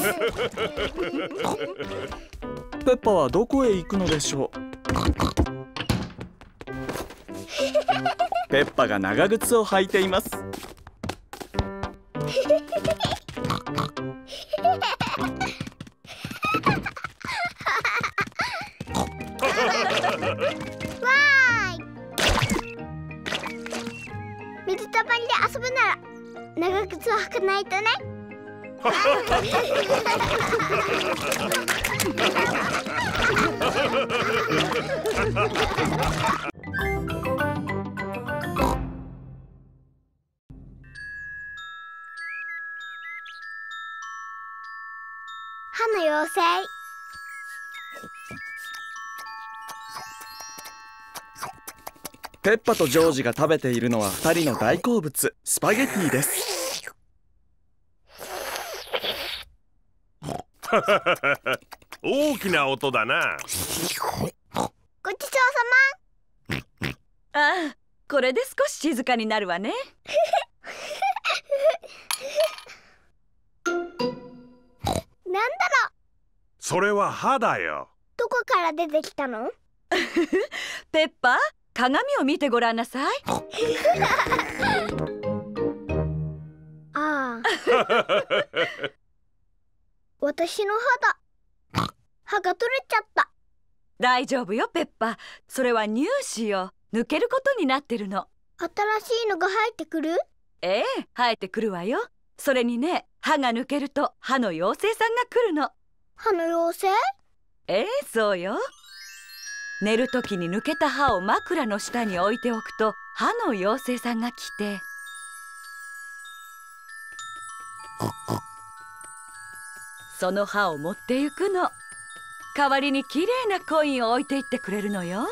ペッパはどこへ行くのでしょう。ペッパが長靴を履いています。 水たまりで遊ぶなら長靴を履かないとね。歯の妖精。 ペッパとジョージが食べているのはふたりの大好物、スパゲティです。 大きな音だな。 ごちそうさま。ああ、これで少し静かになるわね。 なんだろう。 それは歯だよ。 どこから出てきたの？ ペッパ、鏡を見てごらんなさい。 ああ。私の歯だ。歯が取れちゃった。 大丈夫よペッパ、それは乳歯よ。 抜けることになってるの。 新しいのが生えてくる？ ええ、生えてくるわよ。それにね、歯が抜けると歯の妖精さんが来るの。 歯の妖精？ ええ、そうよ。寝るときに抜けた歯を枕の下に置いておくと歯の妖精さんが来て、その歯を持ってゆくの。代わりにきれいなコインを置いていってくれるのよ。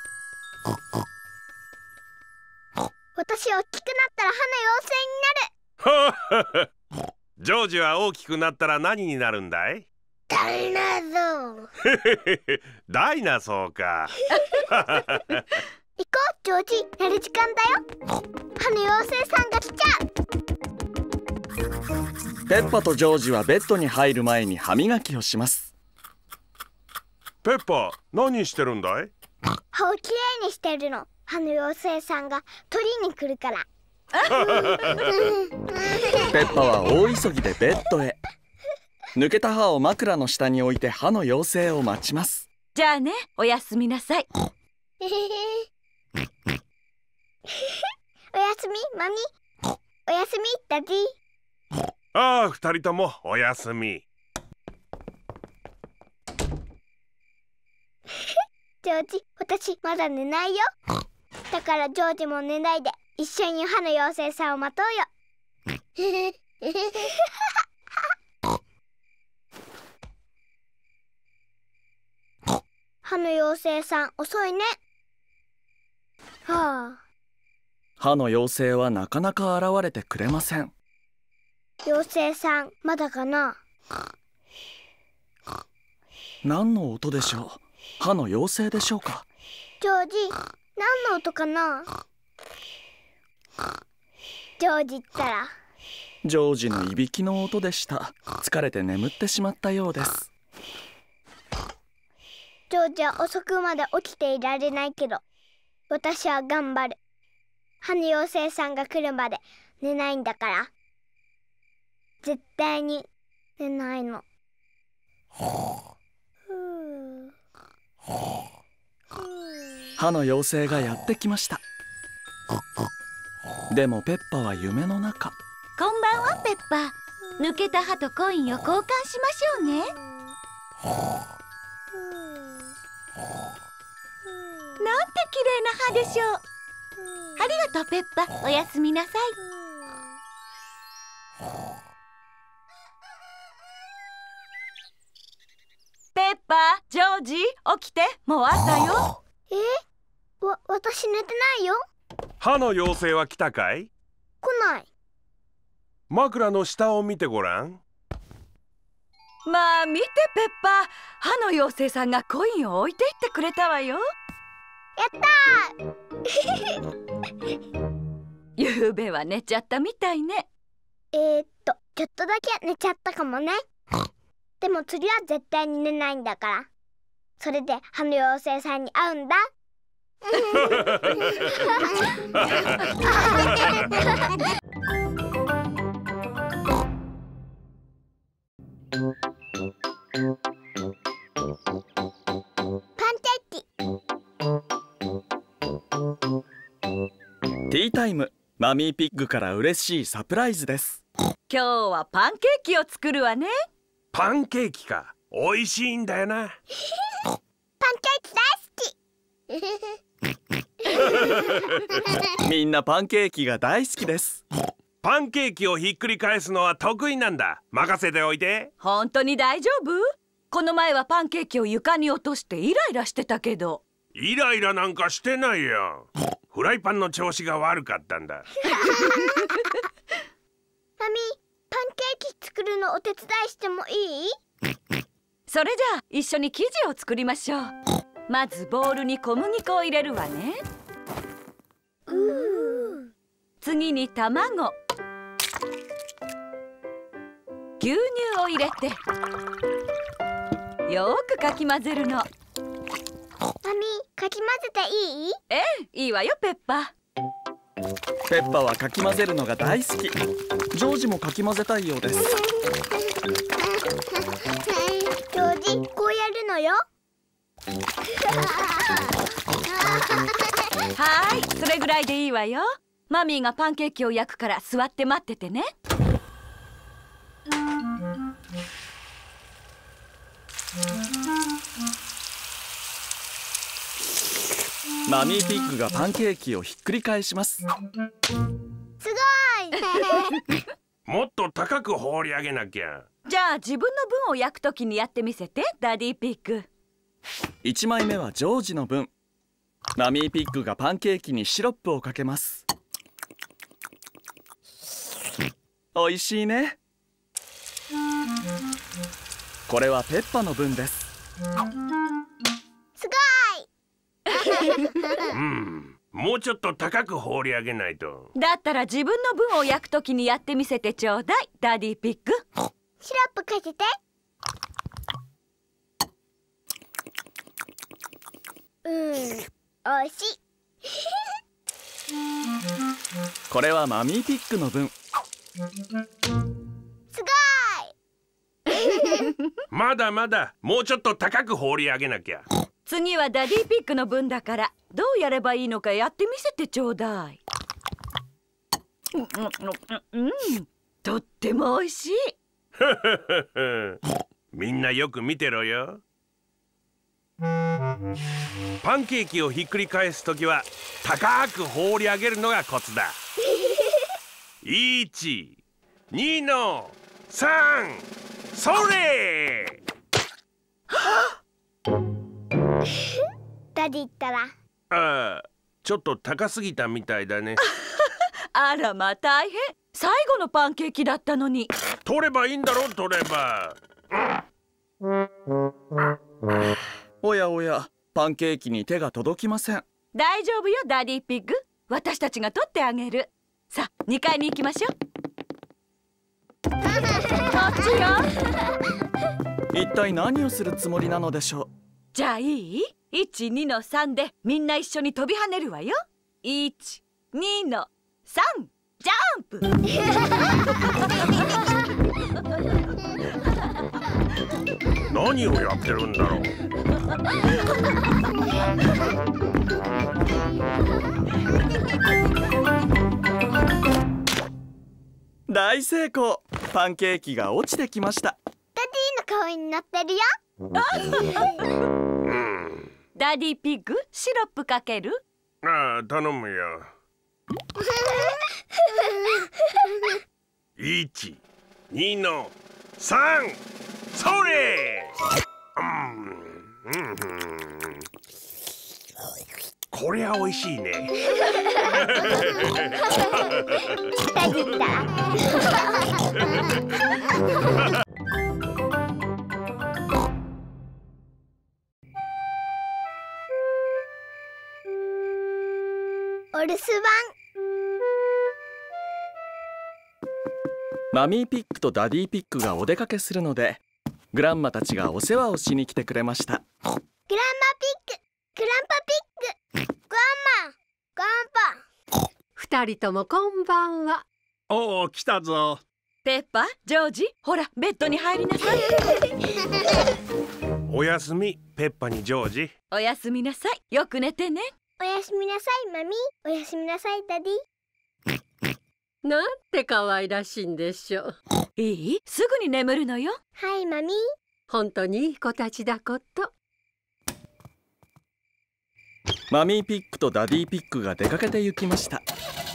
私大きくなったら歯の妖精になる。 ジョージは大きくなったら何になるんだい？ ダイナソー。 ダイナソーか。 行こうジョージ、寝る時間だよ。歯の妖精さんが来ちゃう。ペッパとジョージはベッドに入る前に歯磨きをします。 ペッパ、何してるんだい？ 歯をきれいにしてるの。歯の妖精さんが取りに来るから。 ペッパは大急ぎでベッドへ。抜けた歯を枕の下に置いて歯の妖精を待ちます。 じゃあね、おやすみなさい。 おやすみマミ。おやすみダディ。 ああ、二人ともおやすみ。 ジョージ、私まだ寝ないよ。だからジョージも寝ないで一緒に歯の妖精さんを待とうよ。歯の妖精さん遅いね。はあ。 歯の妖精はなかなか現れてくれません。 妖精さんまだかな？ 何の音でしょう？歯の妖精でしょうか？ ジョージ、何の音かな？ジョージったらジョージのいびきの音でした。疲れて眠ってしまったようです。 ジョージは遅くまで起きていられないけど、私は頑張る。歯の妖精さんが来るまで寝ないんだから。絶対に寝ないの。 歯の妖精がやってきました。でもペッパは夢の中。 こんばんはペッパ。抜けた歯とコインを交換しましょうね。なんて綺麗な歯でしょう。ありがとうペッパ。おやすみなさい。 ペッパ、ジョージ、起きて、もう朝よ。 え？わ、私寝てないよ。 歯の妖精は来たかい？ 来ない。 枕の下を見てごらん。 まあ見てペッパ、歯の妖精さんがコインを置いていってくれたわよ。 やったー。 ゆうべは寝ちゃったみたいね。 えー、っとちょっとだけ寝ちゃったかもね。でも次は絶対に寝ないんだから。それで歯の妖精さんに会うんだ。パンケーキ。 ティータイム。マミーピッグから嬉しいサプライズです。 今日はパンケーキを作るわね。 パンケーキか。美味しいんだよな。 パンケーキ大好き。 みんなパンケーキが大好きです。 パンケーキをひっくり返すのは得意なんだ。任せておいて。 本当に大丈夫？この前はパンケーキを床に落としてイライラしてたけど。 イライラなんかしてないよ。フライパンの調子が悪かったんだ。 マミ、パンケーキ作るのお手伝いしてもいい？ それじゃあ一緒に生地を作りましょう。まずボウルに小麦粉を入れるわね。 うー。 次に卵、牛乳を入れてよーくかき混ぜるの。 マミ、かき混ぜていい？ ええ、いいわよペッパ。 ペッパはかき混ぜるのが大好き。ジョージもかき混ぜたいようです。 ジョージ、こうやるのよ。 はーい、それぐらいでいいわよ。マミーがパンケーキを焼くから座って待っててね。 マミーピッグがパンケーキをひっくり返します。 すごいもっと高く放り上げなきゃ。 じゃあ自分の分を焼くときにやってみせて、ダディピッグ。 いちまいめはジョージの分。マミーピッグがパンケーキにシロップをかけます。おいしいね。これはペッパの分です。 すうん、もうちょっと高く放り上げないと。 だったら自分の分を焼くときにやってみせてちょうだい、ダディピッグ。 シロップかけて。うん、おいしいこれはマミーピッグの分。 すごまだまだもうちょっと高く放り上げなきゃ。 次はダディピッグの分だから、どうやればいいのかやってみせてちょうだい。うん、うん、とってもおいしい。 みんなよく見てろよ。パンケーキをひっくり返すときは高く放り上げるのがコツだ。いち、にのさん、それダディったら。 ああ、ちょっと高すぎたみたいだね。 あらまあ大変。最後のパンケーキだったのに。 取ればいいんだろ、取れば。 おやおや、パンケーキに手が届きません。 大丈夫よ、ダディピッグ。私たちが取ってあげる。さあ、にかいに行きましょう。こっちよ。 一体何をするつもりなのでしょう。 じゃあいい？ いち、にのさんでみんな一緒に飛び跳ねるわよ。いち、にのさん、ジャンプ。 何をやってるんだろう。 大成功。パンケーキが落ちてきました。 ダディの顔になってるよ。 ダディピッグ、シロップかける？ ああ、頼むよ。いち、にのさん、それ。うん、うん、こりゃおいしいね。 ダディだ。お留守番。 マミーピッグとダディピッグがお出かけするので、グランマたちがお世話をしに来てくれました。 グランマピッグ、グランパピッグ、グランマ、グランパ。 二人ともこんばんは。 おお、来たぞ。 ペッパ、ジョージ、ほらベッドに入りなさい。 おやすみ、ペッパにジョージ。 おやすみなさい。よく寝てね。 おやすみなさい、マミー。おやすみなさい、ダディ。 なんて可愛らしいんでしょう。 いい？すぐに眠るのよ。 はい、マミー。 本当にいい子たちだこと。 マミーピッグとダディピッグが出かけて行きました。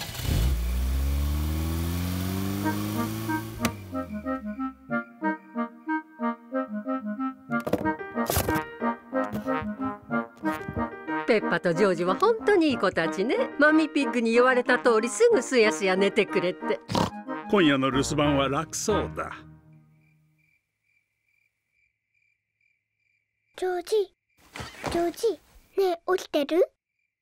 ペッパとジョージは本当にいい子たちね。マミーピッグに言われた通りすぐすやすや寝てくれて。 今夜の留守番は楽そうだ。 ジョージ、ジョージ、ねえ、起きてる？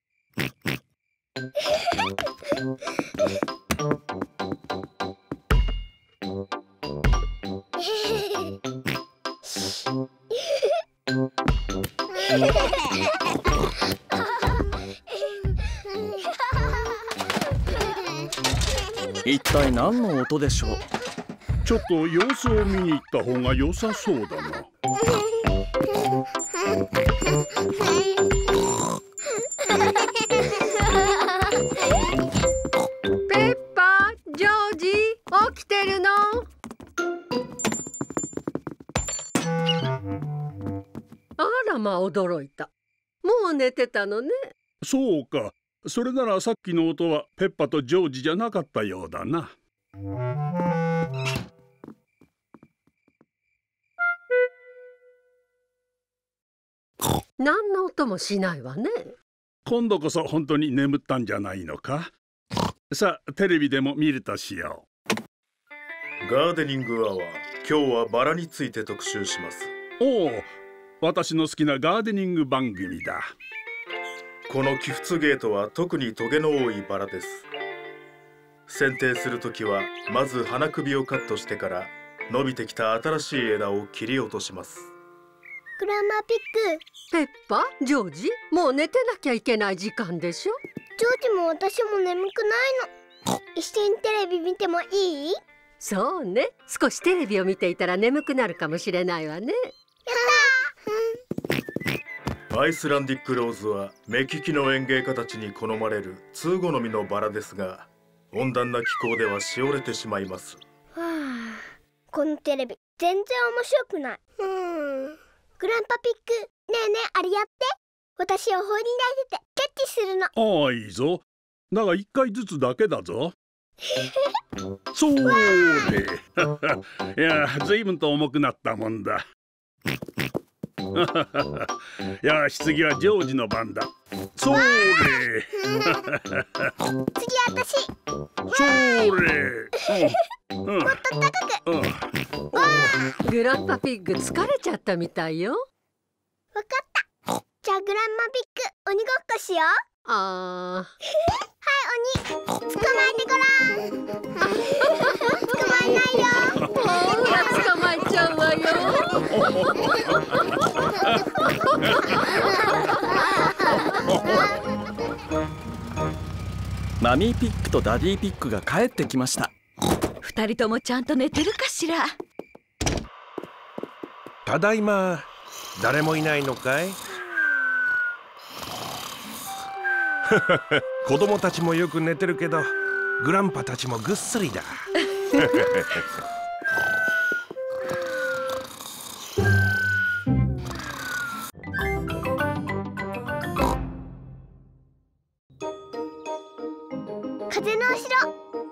一体何の音でしょう。 ちょっと様子を見に行った方が良さそうだな。 驚いた。もう寝てたのね。 そうか。それならさっきの音はペッパとジョージじゃなかったようだな。 何の音もしないわね。 今度こそ本当に眠ったんじゃないのか。さあ、テレビでも見るとしよう。ガーデニングアワー、今日はバラについて特集します。 おお、私の好きなガーデニング番組だ。 このキフツゲートは特にトゲの多いバラです。剪定するときはまず花首をカットしてから伸びてきた新しい枝を切り落とします。 グランマピック。 ペッパ、ジョージ、もう寝てなきゃいけない時間でしょ。 ジョージも私も眠くないの。一緒にテレビ見てもいい？ そうね、少しテレビを見ていたら眠くなるかもしれないわね。 やったー。 アイスランディックローズは目利きの園芸家たちに好まれる通好みのバラですが、温暖な気候ではしおれてしまいます。 はあ、このテレビ全然面白くない。うん。グランパピック、ねえねえ、あれやって。私を放り投げてキャッチするの。 ああ、いいぞ。だが一回ずつだけだぞ。そうで。いや、ずいぶんと重くなったもんだ。よし、次はジョージの番だ。そうで。 次私。 そうで。 うん、もっと高く。うん、 グランパピッグ疲れちゃったみたいよ。 わかった。じゃあグランマピック、鬼ごっこしよう。 ああ。 はい、鬼。捕まえてごらん。捕まえないよ。 ほら、捕まえちゃうわよ。 マミーピックとダディピックが帰ってきました。 二人ともちゃんと寝てるかしら。 ただいま。誰もいないのかい？子供たちもよく寝てるけど、グランパたちもぐっすりだ。 風のお城。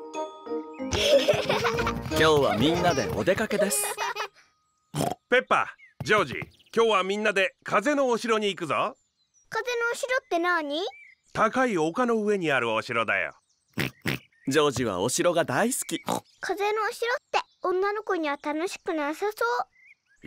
今日はみんなでお出かけです。 ペッパ、ジョージ、今日はみんなで風のお城に行くぞ。 風のお城って何？ 高い丘の上にあるお城だよ。 ジョージはお城が大好き。 風のお城って女の子には楽しくなさそう。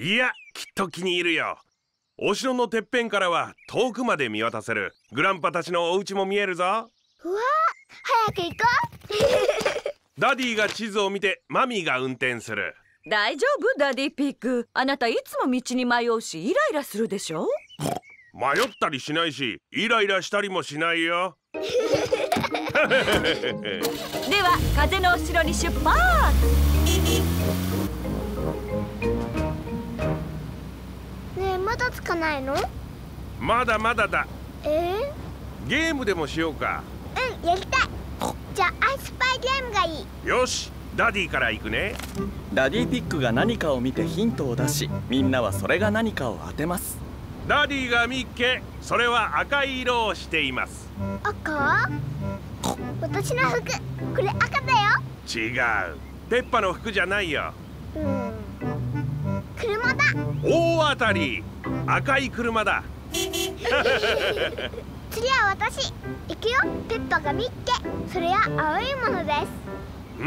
いや、きっと気に入るよ。お城のてっぺんからは遠くまで見渡せる。グランパたちのお家も見えるぞ。 うわー、早く行こう。ダディが地図を見てマミーが運転する。 大丈夫ダディピック、あなたいつも道に迷うしイライラするでしょ。 迷ったりしないし、イライラしたりもしないよ。では風のお城に出発。 ねえ、まだ着かないの？ まだまだだ。 えー、ゲームでもしようか。 うん、やりたい。じゃあアイスパイゲームがいい。 よし、ダディから行くね。 ダディピックが何かを見てヒントを出し、みんなはそれが何かを当てます。 ダディが見っけ、それは赤い色をしています。 赤？私の服、これ赤だよ。 違う、ペッパの服じゃないよ。 うん、車だ。 大当たり、赤い車だ。 次は私、行くよ。ペッパが見っけ、それは青いものです。 うん、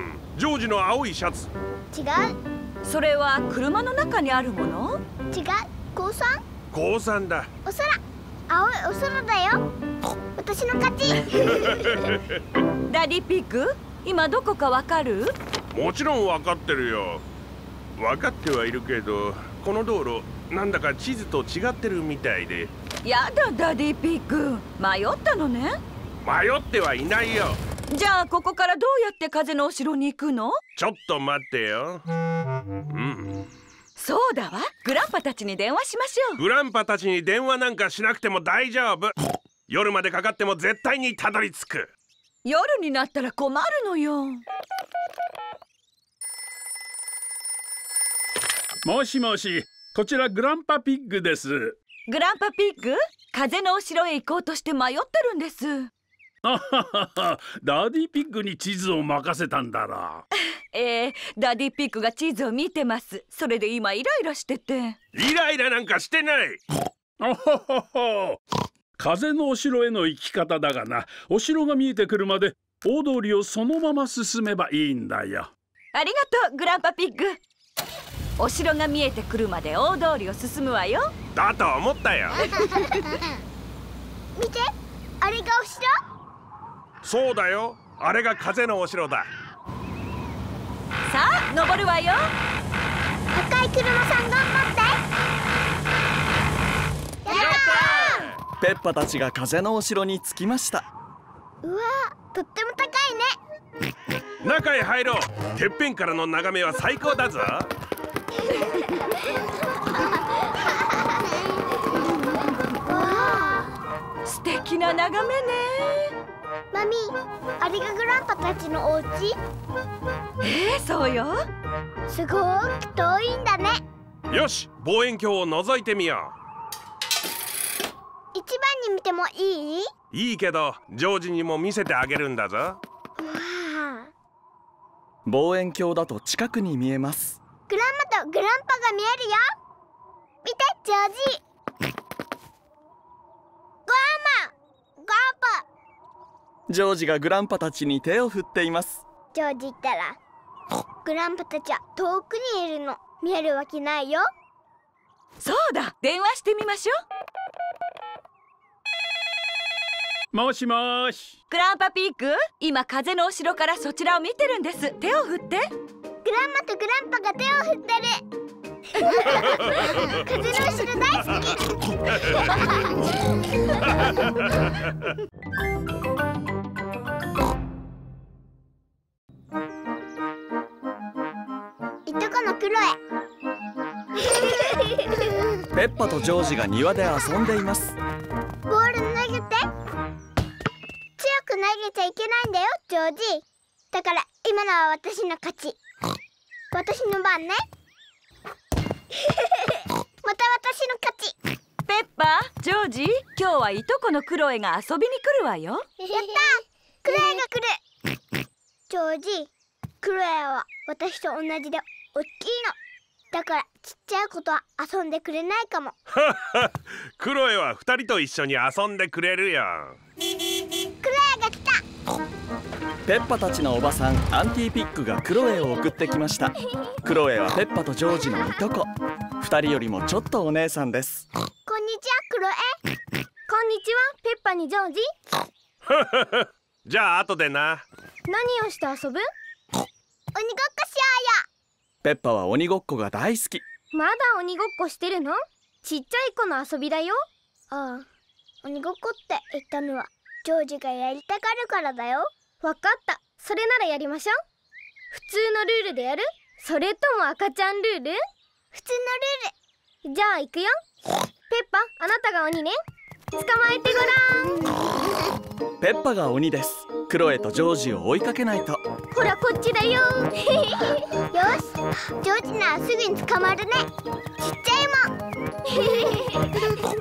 ジョージの青いシャツ。 違う。 それは車の中にあるもの？ 違う、高三？ 高三だ。 お空、青いお空だよ。私の勝ち。 ダディピック、今どこかわかる？ もちろんわかってるよ。分かってはいるけど、この道路なんだか地図と違ってるみたいで。 やだダディピック、迷ったのね。 迷ってはいないよ。 じゃあここからどうやって風のお城に行くの？ ちょっと待ってよ。うん、 そうだわ、グランパたちに電話しましょう。 グランパたちに電話なんかしなくても大丈夫。夜までかかっても絶対にたどり着く。 夜になったら困るのよ。 もしもし、こちらグランパピッグです。 グランパピッグ、風のお城へ行こうとして迷ってるんです。 あははは、ダディピッグに地図を任せたんだろう。 えー、ダディピッグが地図を見てます。それで今イライラしてて。 イライラなんかしてない。 あははは、風のお城への行き方だがな、お城が見えてくるまで大通りをそのまま進めばいいんだよ。 ありがとうグランパピッグ。お城が見えてくるまで大通りを進むわよ。 だと思ったよ。 見て、あれがお城？ そうだよ、あれが風のお城だ。 さあ登るわよ。 赤い車さん頑張って。やったー。 ペッパたちが風のお城に着きました。 うわー、とっても高いね。 中へ入ろう。てっぺんからの眺めは最高だぞ。 素敵な眺めね。 マミ、あれがグランパたちのお家？ えー、そうよ。 すごーく遠いんだね。 よし、望遠鏡を覗いてみよ一番に見てもいい？ う。いいけどジョージにも見せてあげるんだぞ。 うわー、 望遠鏡だと近くに見えます。 グランマとグランパが見えるよ。見て、ジョージ。グランマ、グランパ。 ジョージがグランパたちに手を振っています。 ジョージったらグランパたちは遠くにいるの。見えるわけないよ。 そうだ、電話してみましょう。もしもし。 グランパピッグ、今風のお城からそちらを見てるんです。手を振って。 グランマとグランパが手を振ってる。風のお城大好き。いとこのクロエ。 ペッパとジョージが庭で遊んでいます。 ボール投げて。強く投げちゃいけないんだよ、ジョージ。だから今のは私の勝ち。私の番ね。また私の勝ち。 ペッパ、ジョージ、今日はいとこのクロエが遊びに来るわよ。 やったー、クロエが来る。ジョージ、クロエは私と同じで大きいの。だからちっちゃい子とは遊んでくれないかも。 クロエは二人と一緒に遊んでくれるよ。 クロエが来た。 ペッパたちのおばさんアンティピックがクロエを送ってきました。クロエはペッパとジョージのいとこ。二人よりもちょっとお姉さんです。 こんにちは、クロエ。 こんにちは、ペッパにジョージ。 じゃあ後でな。 何をして遊ぶ？ 鬼ごっこしようよ。 ペッパは鬼ごっこが大好き。 まだ鬼ごっこしてるの？ちっちゃい子の遊びだよ。 ああ、鬼ごっこって言ったのはジョージがやりたがるからだよ。 わかった。それならやりましょう。普通のルールでやる？それとも赤ちゃんルール？ 普通のルール。 じゃあ行くよ。ペッパ、あなたが鬼ね。捕まえてごらん。 ペッパが鬼です。クロエとジョージを追いかけないと。 ほらこっちだよ。 よし、ジョージならすぐに捕まるね。ちっちゃいもん。そんなのずるい。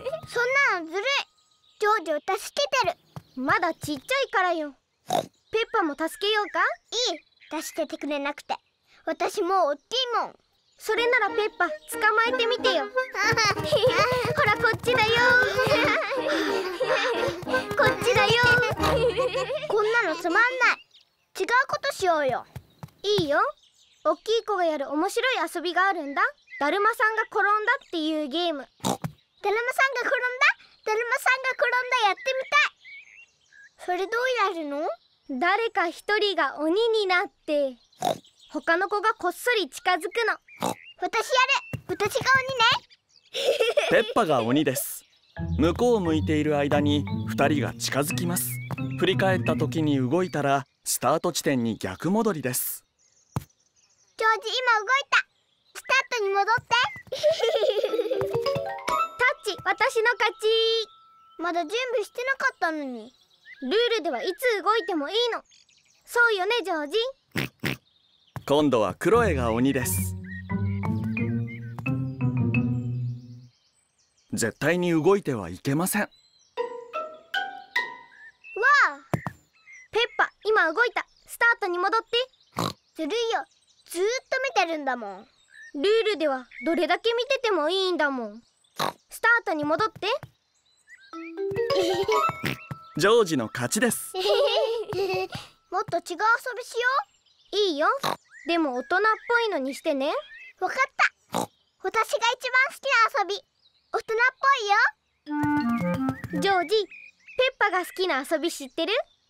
ジョージを助けてる。 まだちっちゃいからよ。ペッパも助けようか？ いい、助けてくれなくて。私もう大きいもん。 それならペッパ、捕まえてみてよ。ほらこっちだよ。こっちだよ。 こんなのつまんない。違うことしようよ。 いいよ。大きい子がやる面白い遊びがあるんだ。だるまさんが転んだっていうゲーム。 だるまさんが転んだ、だるまさんが転んだやってみたい。それどうやるの？ 誰か一人が鬼になって他の子がこっそり近づくの。 私やる。私が鬼ね。 ペッパが鬼です。向こうを向いている間に二人が近づきます。振り返った時に動いたらスタート地点に逆戻りです。 ジョージ、今動いた。スタートに戻って。 タッチ、私の勝ち。 まだ準備してなかったのに。 ルールではいつ動いてもいいの。そうよね、ジョージ。 今度はクロエが鬼です。 絶対に動いてはいけません。わあ、ペッパ、今動いた。スタートに戻って。 ずるいよ、ずーっと見てるんだもん。 ルールではどれだけ見ててもいいんだもん。スタートに戻って。 ジョージの勝ちです。 もっと違う遊びしよう。いいよ。でも大人っぽいのにしてね。 わかった。私が一番好きな遊び、大人っぽいよ。 ジョージ、ペッパが好きな遊び知ってる？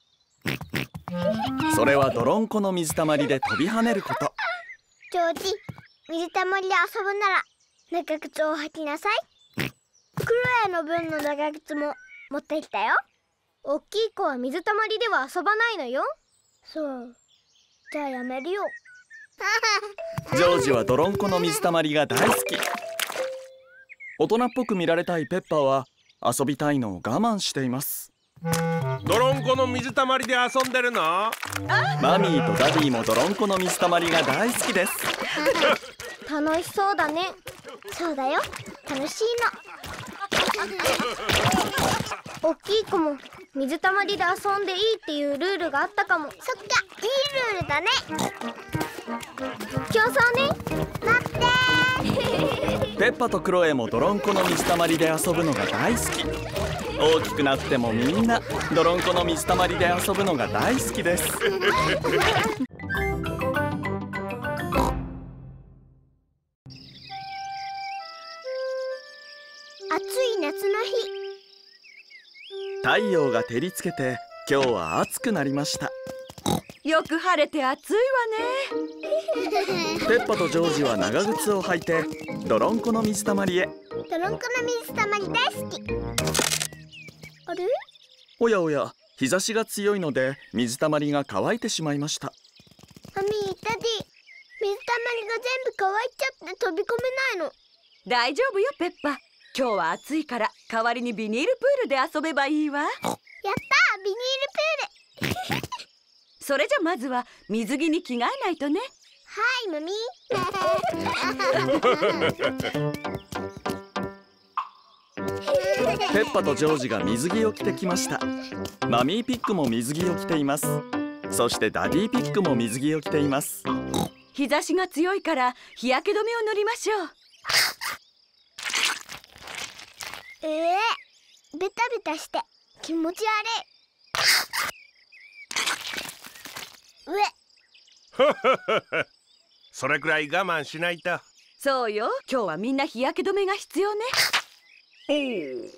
それは泥んこの水たまりで飛び跳ねること。 ジョージ、水たまりで遊ぶなら長靴を履きなさい。クロエの分の長靴も持ってきたよ。 おっきい子は水たまりでは遊ばないのよ。 そう、じゃあやめるよ。 ジョージは泥んこの水たまりが大好き。大人っぽく見られたいペッパーは遊びたいのを我慢しています。 泥んこの水たまりで遊んでるの？ マミーとダディも泥んこの水たまりが大好きです。 楽しそうだね。 そうだよ、楽しいの。おっきい子も水たまりで遊んでいいっていうルールがあったかも。 そっか、いいルールだね。 競争ね。 待ってー。ペッパとクロエも泥んこの水たまりで遊ぶのが大好き。大きくなってもみんな泥んこの水たまりで遊ぶのが大好きです。 暑い夏の日、 太陽が照りつけて今日は暑くなりました。 よく晴れて暑いわね。 ペッパとジョージは長靴を履いて泥んこの水たまりへ。 泥んこの水たまり大好き。あれ？ おやおや、日差しが強いので水たまりが乾いてしまいました。 マミー、ダディ、水たまりが全部乾いちゃって飛び込めないの。 大丈夫よペッパ。今日は暑いから代わりにビニールプールで遊べばいいわ。やったー、 ビニールプール。 それじゃまずは水着に着替えないとね。 はい、マミー。 ペッパとジョージが水着を着てきました。マミーピッグも水着を着ています。そしてダディピッグも水着を着ています。 日差しが強いから日焼け止めを塗りましょう。 えー、ベタベタして気持ち悪い。 うえそれくらい我慢しないと。 そうよ、今日はみんな日焼け止めが必要ね。 おお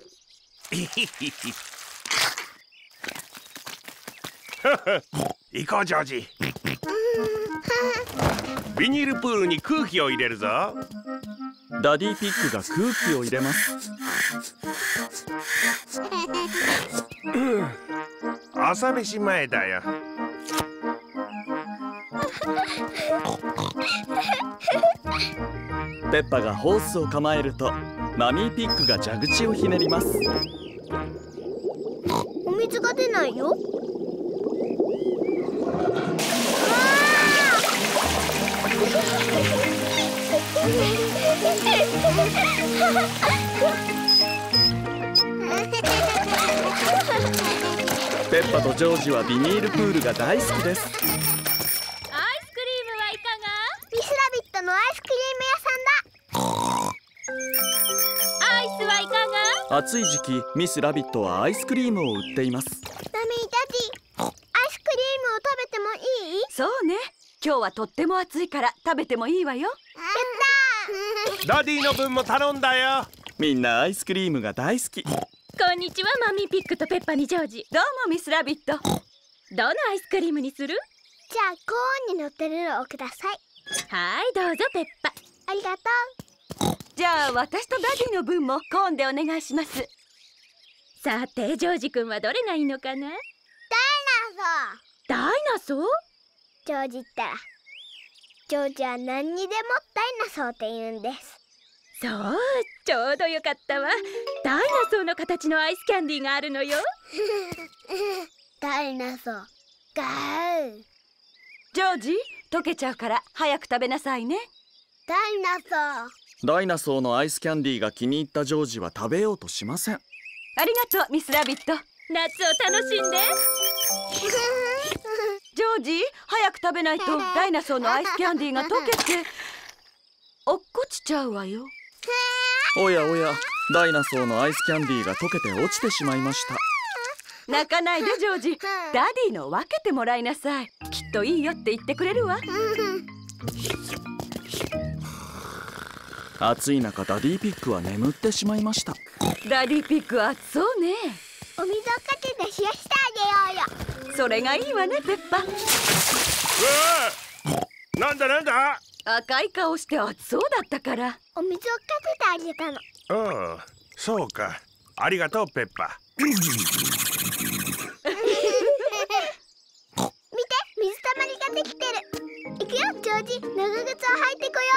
行こうジョージ。ビニールプールに空気を入れるぞ。 ダディピッグが空気を入れます。 朝飯前だよ。 ペッパがホースを構えるとマミーピッグが蛇口をひねります。 お水が出ないよ。 ペッパとジョージはビニールプールが大好きです。 アイスクリームはいかが？ ミスラビットのアイスクリーム屋さんだ。 アイスはいかが？ 暑い時期、ミスラビットはアイスクリームを売っています。 マミー、ダディ、アイスクリームを食べてもいい？ そうね、今日はとっても暑いから食べてもいいわよ。やったー。 ダディの分も頼んだよ。 みんなアイスクリームが大好き。 こんにちは、マミーピックとペッパにジョージ。 どうもミスラビット。 どのアイスクリームにする？ じゃあコーンに乗ってるのをください。 はい、どうぞペッパ。 ありがとう。 じゃあ私とダディの分もコーンでお願いします。 さてジョージ君はどれがいいのかな？ ダイナソー。 ダイナソー？ ジョージったらジョージは何にでもダイナソーって言うんです。 そう、ちょうどよかったわ。ダイナソーの形のアイスキャンディーがあるのよ。 ダイナソー、ガー。 ジョージ、溶けちゃうから早く食べなさいね。 ダイナソー。 ダイナソーのアイスキャンディーが気に入ったジョージは食べようとしません。 ありがとうミスラビット。 夏を楽しんで。 ジョージ、早く食べないとダイナソーのアイスキャンディーが溶けて落っこちちゃうわよ。 おやおや、ダイナソーのアイスキャンディーが溶けて落ちてしまいました。 泣かないでジョージ、ダディの分けてもらいなさい。きっといいよって言ってくれるわ。 暑い中、ダディピッグは眠ってしまいました。 ダディピッグは暑そうね。 お水をかけて冷やしてあげようよ。 それがいいわねペッパ。 うわー、なんだなんだ。 赤い顔して暑そうだったからお水をかけてあげたの。 ああ、そうか。ありがとうペッパ。 見て、水たまりができてる。行くよジョージ、長靴を履いてこよ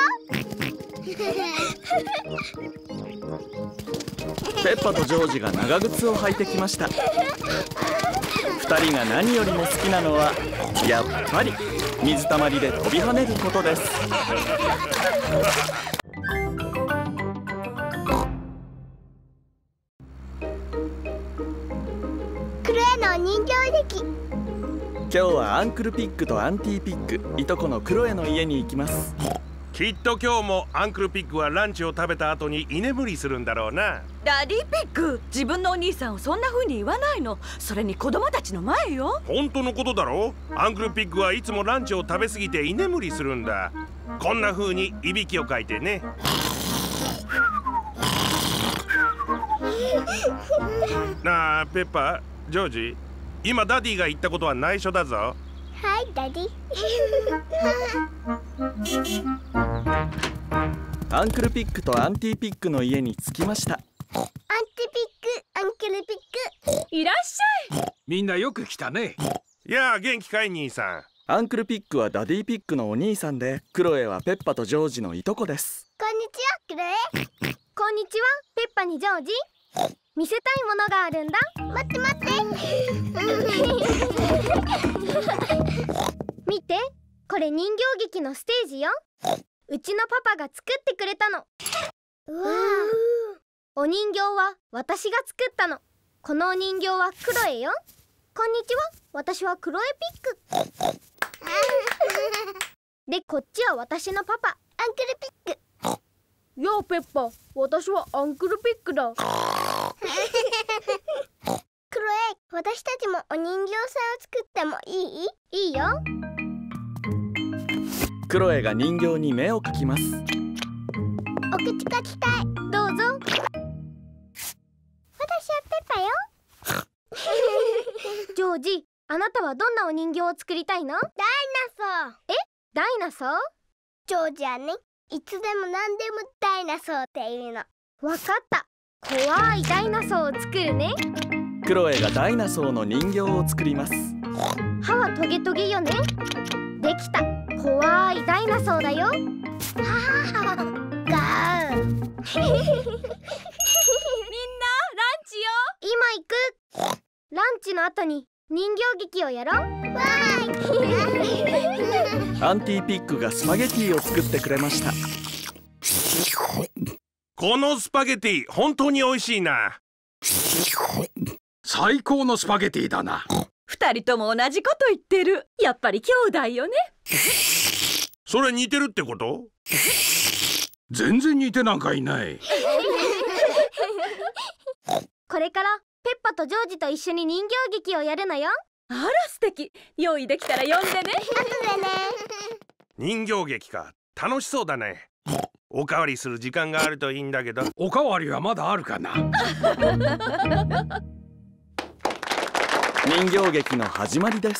ペッパとジョージが長靴を履いてきました。ふたりが何よりも好きなのはやっぱり水たまりで飛び跳ねることです。 クロエのお人形劇。 今日はアンクルピッグとアンティピッグ、いとこのクロエの家に行きます。 きっと今日もアンクルピッグはランチを食べた後に居眠りするんだろうな。 ダディピッグ、自分のお兄さんをそんな風に言わないの。それに子供たちの前よ。 本当のことだろ。アンクルピッグはいつもランチを食べ過ぎて居眠りするんだ。こんな風にいびきをかいてね。なあペッパ、ジョージ、今ダディが言ったことは内緒だぞ。 はいダディ。 アンクルピッグとアンティピッグの家に着きました。 アンティピッグ、アンクルピッグ、 いらっしゃい。 みんなよく来たね。 いやあ、元気かい兄さん。 アンクルピッグはダディピッグのお兄さんで、クロエはペッパとジョージのいとこです。 こんにちはクロエ。 こんにちはペッパにジョージ。見せたいものがあるんだ。 待って待って。 見て、これ人形劇のステージよ。うちのパパが作ってくれたの。 うわー。 お人形は私が作ったの。このお人形はクロエよ。こんにちは、私はクロエピック。で、こっちは私のパパ、 アンクルピック。 やあペッパ、私はアンクルピックだ。 クロエ、私たちもお人形さんを作ってもいい？ いいよ。 クロエが人形に目を描きます。 お口描きたい。 どうぞ。 私はペッパよ。 ジョージ、あなたはどんなお人形を作りたいの？ ダイナソー。 え、ダイナソー？ ジョージはね、いつでも何でもダイナソーって言うの。 わかった。怖いダイナソーを作るね。 クロエがダイナソーの人形を作ります。 歯はトゲトゲよね。できた。怖いダイナソーだよ。 ははは。ガー。みんなランチよ。 今行く。ランチの後に人形劇をやろう。わーい。アンティピッグがスパゲティを作ってくれました。 このスパゲティ本当に美味しいな。 最高のスパゲティだな。 二人とも同じこと言ってる。 やっぱり兄弟よね。 それ似てるってこと？ 全然似てなんかいない。 これからペッパとジョージと一緒に人形劇をやるのよ。 あら素敵。用意できたら呼んでね。 後でね。 人形劇か、楽しそうだね。おかわりする時間があるといいんだけど。 おかわりはまだあるかな。 人形劇の始まりです。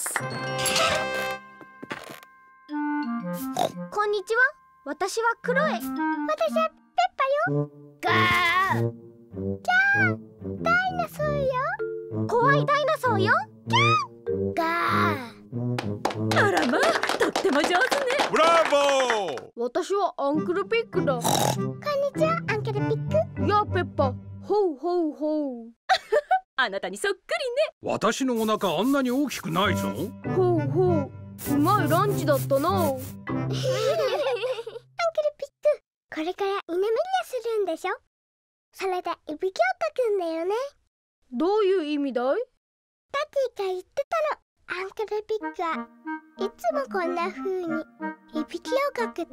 こんにちは、私はクロエ。私はペッパよ。 ガー。キャー。ダイナソーよ。 怖いダイナソーよ。 キャー。ガー。あらまあ、とっても上手ね。 ブラボー。 私はアンクルピックだ。 こんにちは、アンクルピック。 やあペッパ、ほうほうほう。 あなたにそっくりね。私のお腹あんなに大きくないぞ。 ほうほう、うまいランチだったな。アンクルピック、 これから居眠りをするんでしょ。それでいびきをかくんだよね。 どういう意味だい？ ダディが言ってたの。アンクルピックはいつもこんな風にいびきをかくって。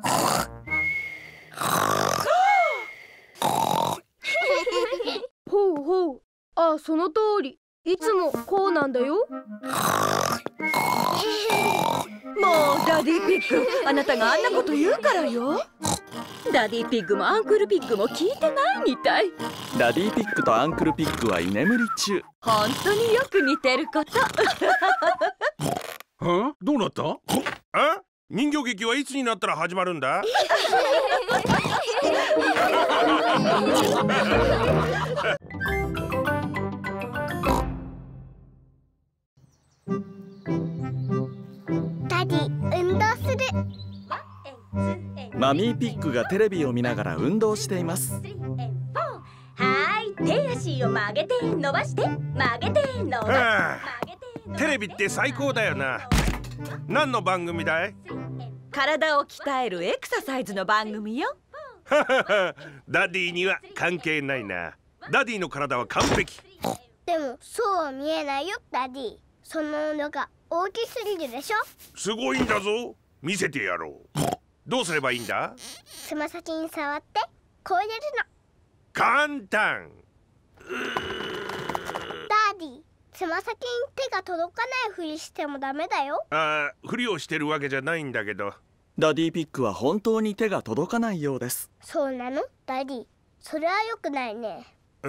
ほうほう。あ、その通り。いつもこうなんだよ。 もうダディピッグ、あなたがあんなこと言うからよ。 ダディピッグもアンクルピッグも聞いてないみたい。 ダディピッグとアンクルピッグは居眠り中。 本当によく似てること。 は？どうなった？ あ？人形劇はいつになったら始まるんだ？ ダディ、運動する。 マミーピッグがテレビを見ながら運動しています。 はーい、手足を曲げて伸ばして曲げて伸ばして、 はあ、テレビって最高だよな。何の番組だい？ 体を鍛えるエクササイズの番組よ。 ダディには関係ないな。ダディの体は完璧。 でもそうは見えないよ、ダディ。そののが大きすぎるでしょ。 すごいんだぞ。見せてやろう。どうすればいいんだ？ つま先に触ってこう入れるの。 簡単。 ダディ、つま先に手が届かないふりしてもダメだよ。 ああ、ふりをしてるわけじゃないんだけど。 ダディピッグは本当に手が届かないようです。 そうなの？ダディ、それは良くないね。 うん、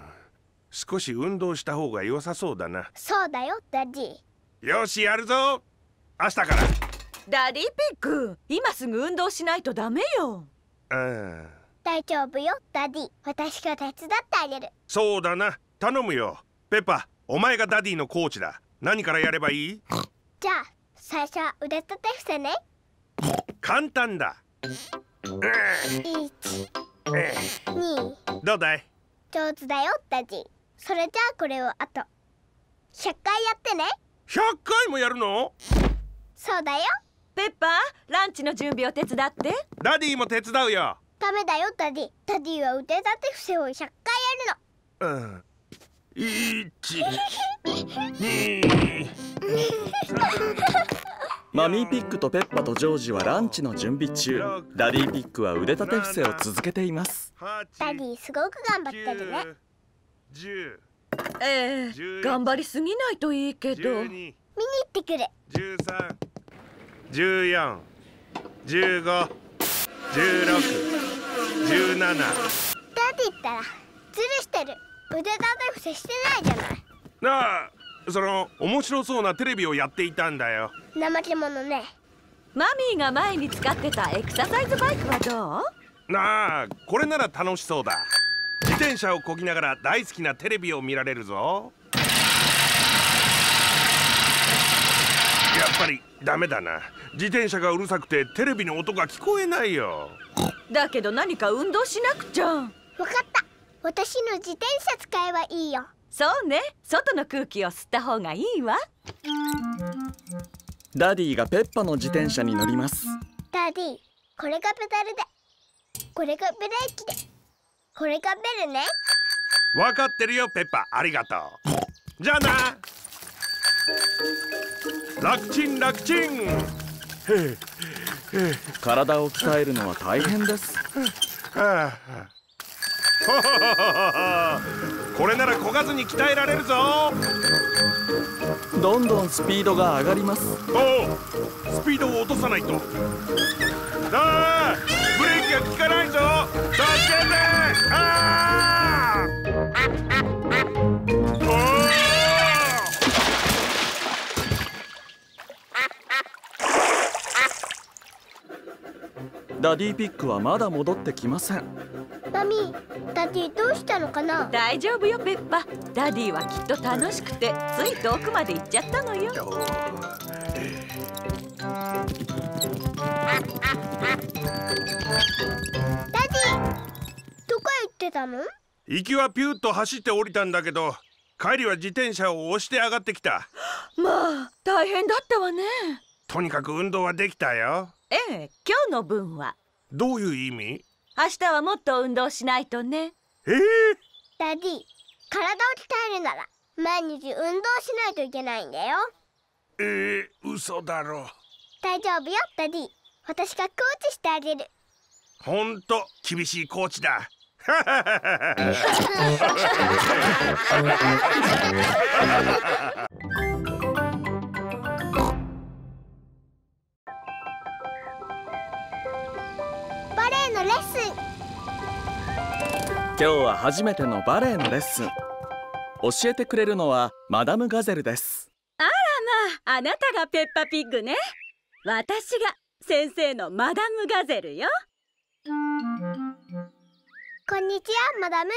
少し運動した方が良さそうだな。 そうだよ、ダディ。 よし、やるぞ。明日から。 ダディピッグ、今すぐ運動しないとダメよ。 ああ、 大丈夫よ、ダディ。私が手伝ってあげる。 そうだな、頼むよ。ペッパ、お前がダディのコーチだ。何からやればいい？ じゃあ最初は腕立て伏せね。 簡単だ。 いち、に。 どうだい？ 上手だよ、ダディ。それじゃあこれをあとひゃっかいやってね。 ひゃっかいもやるの？ そうだよ。 ペッパー、ランチの準備を手伝って。 ダディも手伝うよ。 ダメだよ、ダディ。ダディは腕立て伏せをひゃっかいやるの。 うん。いち、に。 マミーピッグとペッパとジョージはランチの準備中。ダディピッグは腕立て伏せを続けています。 ダディ、すごく頑張ってるね。 じゅう。 ええ、頑張りすぎないといいけど。 見に行ってくる。 じゅうさん、じゅうよん、じゅうご、じゅうろく、じゅうなな。 ダディったらズルしてる。腕立て伏せしてないじゃない。 なあ、その面白そうなテレビをやっていたんだよ。 怠け者ね。 マミーが前に使ってたエクササイズバイクはどう？ なあ、これなら楽しそうだ。自転車を漕ぎながら大好きなテレビを見られるぞ。やっぱりダメだな。自転車がうるさくてテレビの音が聞こえないよ。 だけど何か運動しなくちゃ。 わかった。私の自転車使えばいいよ。 そうね、外の空気を吸った方がいいわ。 ダディがペッパの自転車に乗ります。 ダディ、これがペダルで、これがブレーキで、これがベルね。 わかってるよ、ペッパ。ありがとう。じゃあな。楽ちん楽ちん。 体を鍛えるのは大変です。 はあ、これなら漕がずに鍛えられるぞ。 どんどんスピードが上がります。 おう、スピードを落とさないと。ああ、ブレーキが効かないぞ。助けて。ああ、おお。 ダディピッグはまだ戻ってきません。 マミー、ダディどうしたのかな？ 大丈夫よ、ペッパ。ダディはきっと楽しくてつい遠くまで行っちゃったのよ。 ダディ、どこへ行ってたの？ 行きはピューッと走って降りたんだけど、帰りは自転車を押して上がってきた。 まあ、大変だったわね。 とにかく運動はできたよ。 ええ、今日の分は。 どういう意味？ 明日はもっと運動しないとね。 えー、 ダディ、体を鍛えるなら毎日運動しないといけないんだよ。 えー、嘘だろ。 大丈夫よダディ、私がコーチしてあげる。 ほんと厳しいコーチだ。 バレエのレッスン。 今日は初めてのバレエのレッスン。教えてくれるのはマダムガゼルです。 あらまあ、あなたがペッパピッグね。私が先生のマダムガゼルよ。 こんにちはマダム。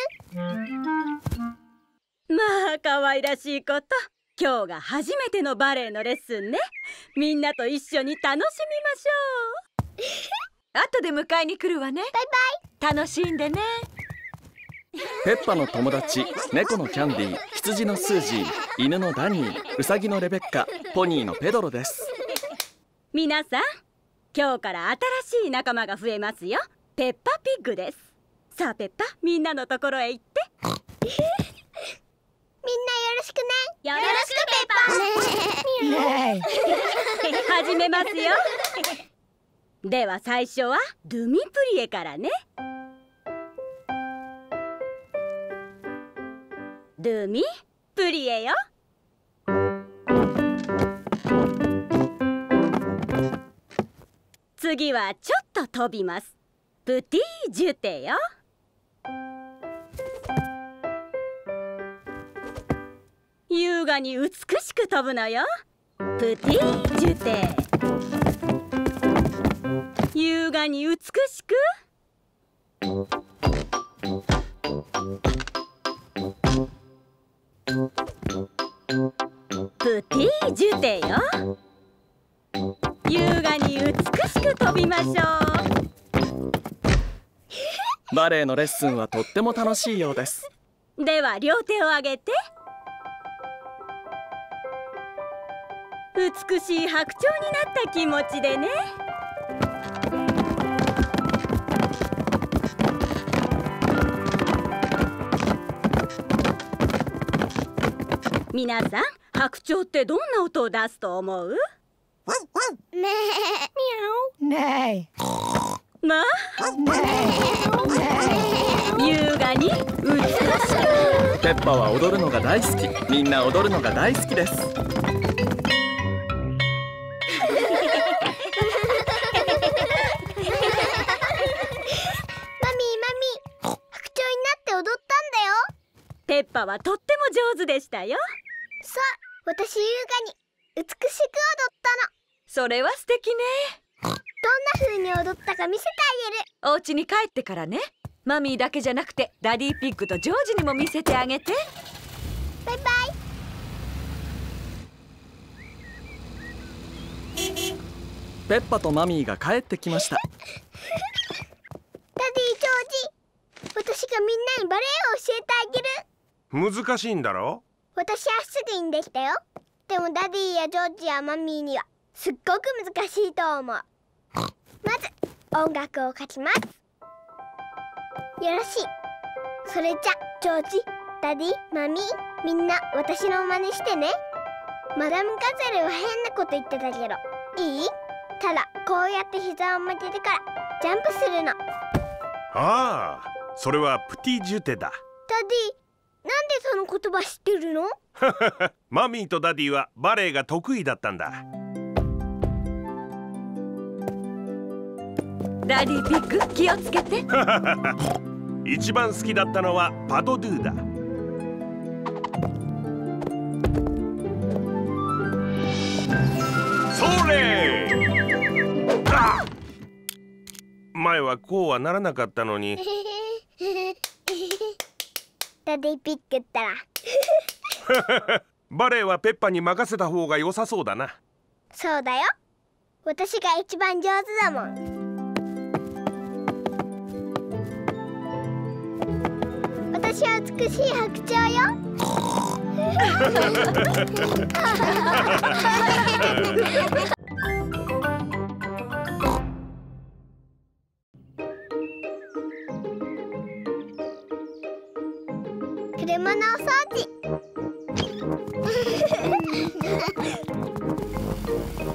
まあ可愛らしいこと。今日が初めてのバレエのレッスンね。みんなと一緒に楽しみましょう。 後で迎えに来るわね。 バイバイ。楽しんでね。 ペッパの友達、猫のキャンディー、羊のスージー、犬のダニー、ウサギのレベッカ、ポニーのペドロです。 皆さん、今日から新しい仲間が増えますよ。ペッパピッグです。さあペッパ、みんなのところへ行って。 みんなよろしくね。 よろしくペッパ。始めますよ。では最初はドゥミプリエからね。ドゥミプリエよ。次はちょっと飛びます。プティジュテよ。優雅に美しく飛ぶのよ。プティジュテ。優雅に美しく。プティジュテよ。優雅に美しく飛びましょう。バレエのレッスンはとっても楽しいようです。 では両手を上げて。美しい白鳥になった気持ちでね。皆さん、白鳥ってどんな音を出すと思う？ ねえ、ミャオ。 ねえ。 まあ、優雅に美しく。 ペッパは踊るのが大好き。みんな踊るのが大好きです。 マミーマミー、白鳥になって踊ったんだよ。 ペッパはとっても上手でしたよ。 そう、私優雅に美しく踊ったの。 それは素敵ね。 どんな風に踊ったか見せてあげる。 お家に帰ってからね。マミーだけじゃなくてダディピッグとジョージにも見せてあげて。 バイバイ。 ペッパとマミーが帰ってきました。 ダディ、ジョージ、私がみんなにバレエを教えてあげる。 難しいんだろ？ 私はすぐにできたよ。でもダディやジョージやマミーにはすっごく難しいと思う。まず音楽を書きます。よろしい。それじゃジョージ、ダディ、マミー、みんな私の真似してね。マダムガゼルは変なこと言ってたけどいい？ただこうやって膝を曲げてからジャンプするの。 ああ、それはプティジュテだ。 ダディ、なんでその言葉知ってるの？ マミーとダディはバレエが得意だったんだ。 ダディピッグ、気をつけて。 一番好きだったのはパドドゥだ。それ！あ！前はこうはならなかったのに。 ダディピッグったらバレエはペッパに任せた方が良さそうだな。 そうだよ。私が一番上手だもん。私は美しい白鳥よ。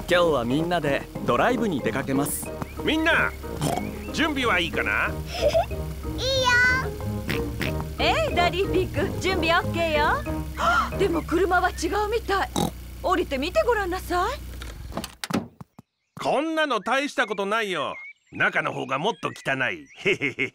今日はみんなでドライブに出かけます。 みんな準備はいいかな？ いいよ。 えい、ダディピック、準備オッケーよ。でも車は違うみたい。降りてみてごらんなさい。 こんなの大したことないよ。中の方がもっと汚い。へへへへ。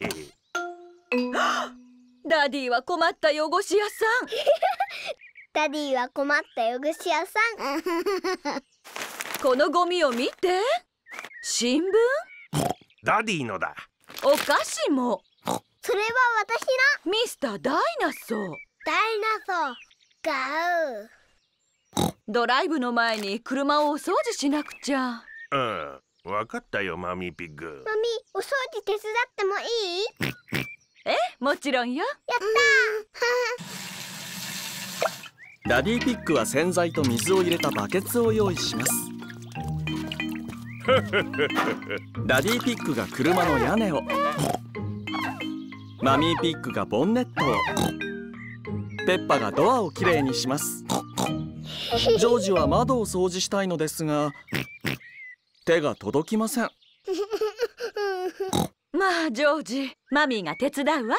ダディは困った汚し屋さん。 ダディは困った汚し屋さん。 このゴミを見て。新聞？ ダディのだ。 お菓子も。 それは私の。 ミスターダイナソー。 ダイナソー。ガウ。 ドライブの前に車をお掃除しなくちゃ。 うん、わかったよ、マミーピッグ。 マミ、お掃除手伝ってもいい？ え、もちろんよ。 やったー。 ダディピックは洗剤と水を入れたバケツを用意します。ダディピックが車の屋根を、マミーピッグがボンネットを、ペッパがドアをきれいにします。ジョージは窓を掃除したいのですが、手が届きません。 まあジョージ、マミーが手伝うわ。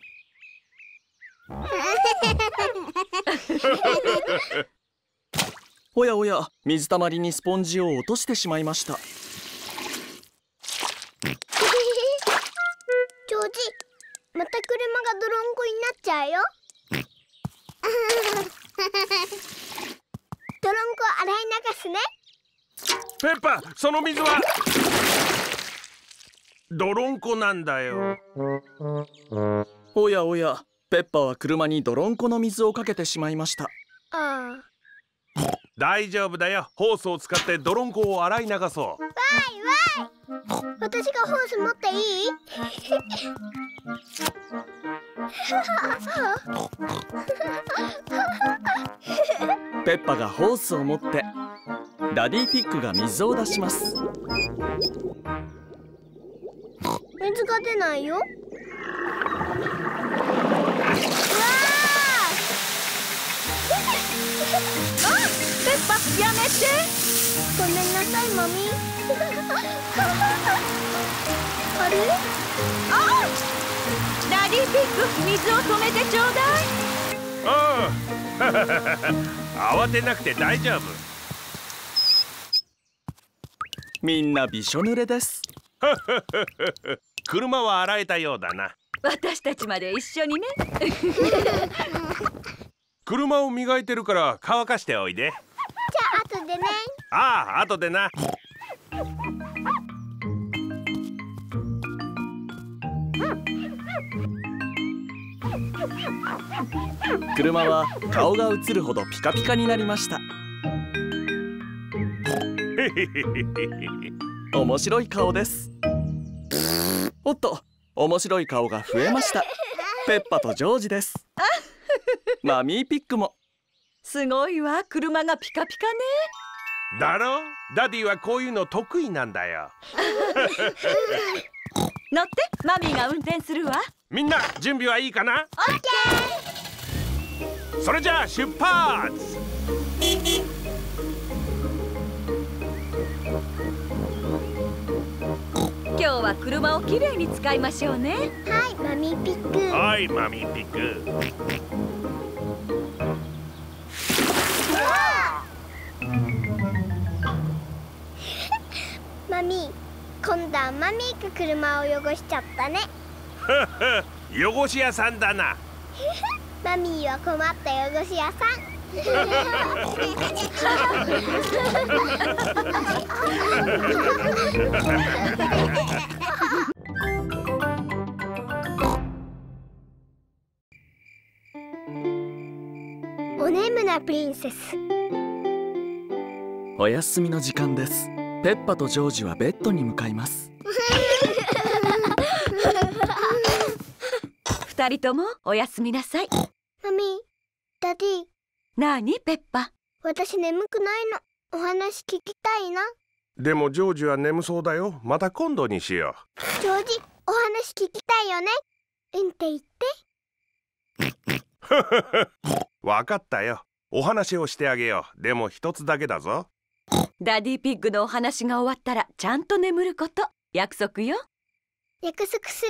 おやおや、水たまりにスポンジを落としてしまいました。 ジョージ、また車が泥んこになっちゃうよ。泥んこ洗い流すね。 ペッパ、その水は泥んこなんだよ。 おやおや、ペッパは車に泥んこの水をかけてしまいました。 ああ。 大丈夫だよ。ホースを使って泥んこを洗い流そう。 わいわい。私がホース持っていい？ ペッパがホースを持って、ダディピックが水を出します。 水が出ないよ。わあ、ペッパ、やめて。 ごめんなさい、マミ。あれ？ あ、ダディピック、水を止めてちょうだい。 ああ、慌てなくて大丈夫。 みんなびしょ濡れです。 車は洗えたようだな。 私たちまで一緒にね。 車を磨いてるから乾かしておいで。 じゃあ後でね。 ああ、後でな。 車は顔が映るほどピカピカになりました。面白い顔です。おっと、面白い顔が増えました。ペッパとジョージです。マミーピックも。 すごいわ、車がピカピカね。 だろ？ダディはこういうの得意なんだよ。 乗って、マミーが運転するわ。 みんな準備はいいかな？ オッケー。それじゃあ出発。 今日は車をきれいに使いましょうね。 はい、マミーピック。 はい、マミーピック。 マミー、今度はマミーが車を汚しちゃったね。 汚し屋さんだな。 マミーは困った汚し屋さん。お眠なプリンセス。 お休みの時間です。ペッパとジョージはベッドに向かいます。 二人ともおやすみなさい。 マミー、ダディ。 なにペッパ？ 私眠くないの。お話聞きたいな。 でもジョージは眠そうだよ。また今度にしよう。ジョージ、お話聞きたいよね。うんって言って。 わかったよ。お話をしてあげよう。でも一つだけだぞ。 ダディピッグのお話が終わったらちゃんと眠ること、約束よ。 約束する。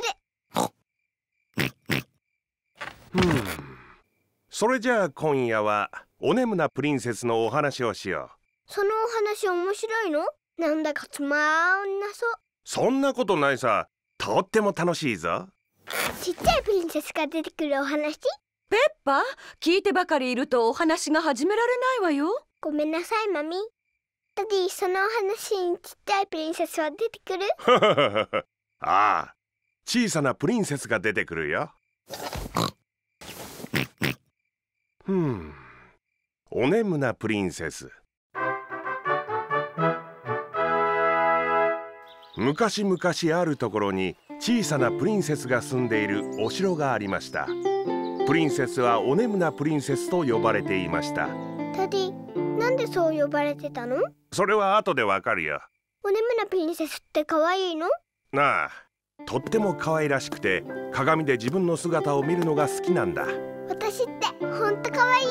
ふん、それじゃあ今夜はおねむなプリンセスのお話をしよう。 そのお話面白いの？なんだかつまんなそう。 そんなことないさ。とっても楽しいぞ。 ちっちゃいプリンセスが出てくるお話？ ペッパ、聞いてばかりいるとお話が始められないわよ。 ごめんなさいマミ。ダディ、そのお話にちっちゃいプリンセスは出てくる？ ああ、小さなプリンセスが出てくるよ。ふん、おねむなプリンセス。昔々あるところに小さなプリンセスが住んでいるお城がありました。プリンセスはおねむなプリンセスと呼ばれていました。 ダディ、なんでそう呼ばれてたの？ それは後でわかるよ。 おねむなプリンセスって可愛いの？ なあ、とっても可愛らしくて鏡で自分の姿を見るのが好きなんだ。 私ってほんと可愛い。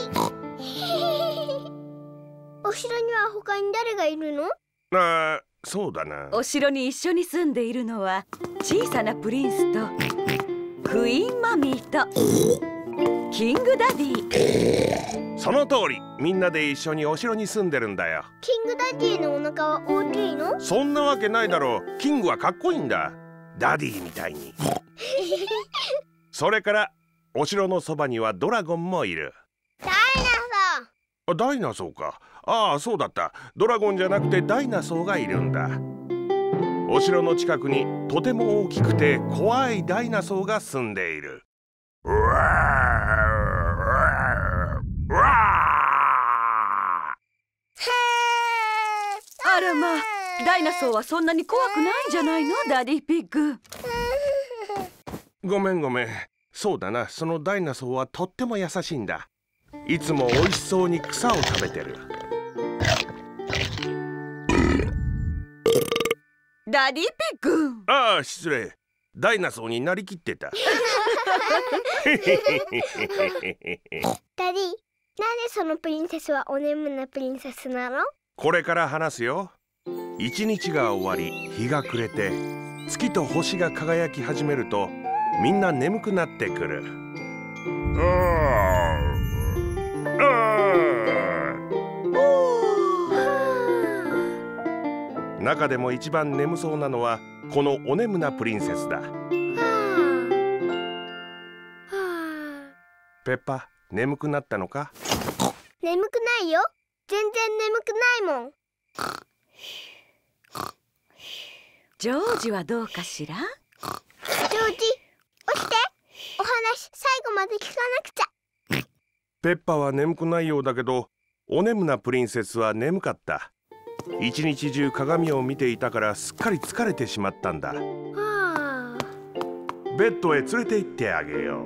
お城には他に誰がいるの？ ああ、そうだな。 お城に一緒に住んでいるのは小さなプリンスとクイーンマミーとキングダディ。 その通り、みんなで一緒にお城に住んでるんだよ。 キングダディのお腹は大きいの？ そんなわけないだろう。キングはかっこいいんだ。ダディみたいに。それからお城のそばにはドラゴンもいる。 ダイナソー。 あ、ダイナソーか。ああ、そうだった。ドラゴンじゃなくてダイナソーがいるんだ。お城の近くにとても大きくて怖いダイナソーが住んでいる。うわー、うわあらまあ、ダイナソーはそんなに怖くないんじゃないの、ダディピッグ。 ごめんごめん。そうだな、そのダイナソーはとっても優しいんだ。いつも美味しそうに草を食べてる。 ダディピッグ。 ああ、失礼。ダイナソーになりきってた。 ダディ、なんでそのプリンセスはおねむなプリンセスなの？ これから話すよ。一日が終わり、日が暮れて月と星が輝き始めるとみんな眠くなってくる。中でも一番眠そうなのはこのおねむなプリンセスだ。ペッパ、眠くなったのか？ 眠くないよ。全然眠くないもん。 ジョージはどうかしら？ ジョージ、起きて。お話最後まで聞かなくちゃ。 ペッパは眠くないようだけど、おねむなプリンセスは眠かった。一日中鏡を見ていたからすっかり疲れてしまったんだ。はあ、ベッドへ連れて行ってあげよ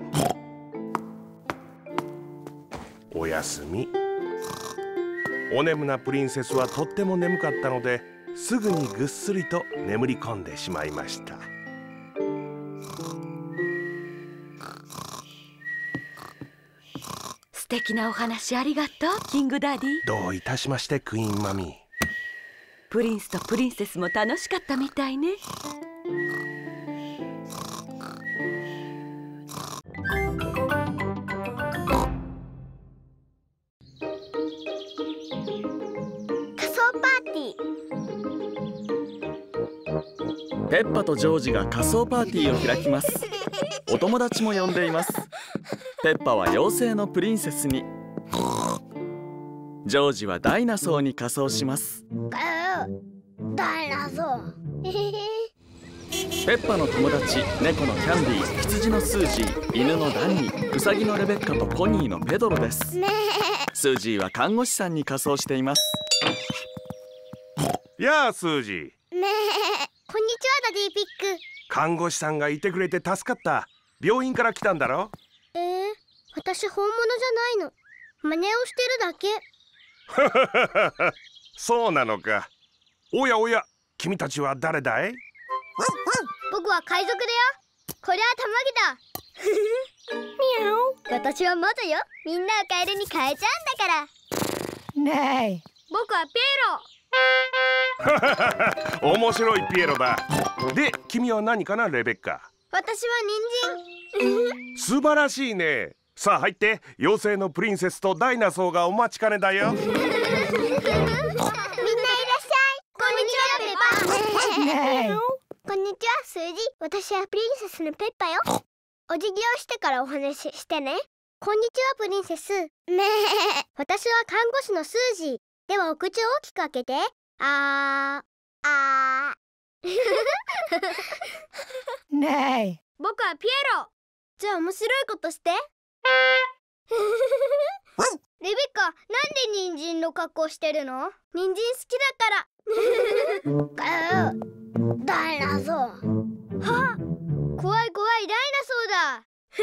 う。おやすみ。おねむなプリンセスはとっても眠かったので、すぐにぐっすりと眠り込んでしまいました。 素敵なお話ありがとう、キングダディ。 どういたしまして、クイーンマミー。 プリンスとプリンセスも楽しかったみたいね。 仮装パーティー。ペッパとジョージが仮装パーティーを開きます。お友達も呼んでいます。ペッパは妖精のプリンセスに、ジョージはダイナソーに仮装します。 ダイナソー。 ペッパの友達、猫のキャンディー、羊のスージー、犬のダニー、ウサギのレベッカとポニーのペドロです。スージーは看護師さんに仮装しています。 やあ、スージー。 ねえ、こんにちは、ダディピック。 看護師さんがいてくれて助かった。病院から来たんだろ？ えー、私本物じゃないの。真似をしてるだけ。 そうなのか。おやおや、君たちは誰だい？ 僕は海賊だよ。これはたまぎだ。ミャオ。私は魔女よ。みんなをカエルに変えちゃうんだから。 ねえ。 僕はピエロ。 面白いピエロだ。で、君は何かな、レベッカ？ 私は人参。 素晴らしいね。さあ入って、妖精のプリンセスとダイナソーがお待ちかねだよ。 みんないらっしゃい。こんにちは、ペッパ。こんにちは、スージ。私はプリンセスのペッパよ。お辞儀をしてからお話ししてね。こんにちは、プリンセス。め私は看護師のスージー。ではお口を大きく開けて。あーあーねえ、僕はピエロ。じゃあ面白いことして。 レベッカ、なんで人参の格好してるの？ 人参好きだから。 ダイナソー。はっ、怖い怖い、ダイナソーだ。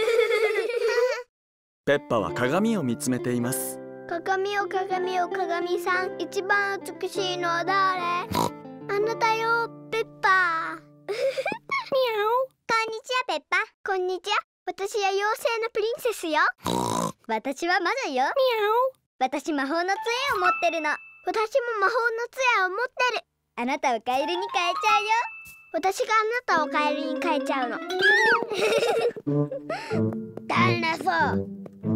ペッパは鏡を見つめています。 鏡よ鏡よ鏡さん、一番美しいのは誰？あなたよ、ペッパー。ミャオ。こんにちは、ペッパ。こんにちは。私は妖精のプリンセスよ。私は魔女よ。ミャオ。私魔法の杖を持ってるの。私も魔法の杖を持ってる。あなたをカエルに変えちゃうよ。私があなたをカエルに変えちゃうの。ダイナソー。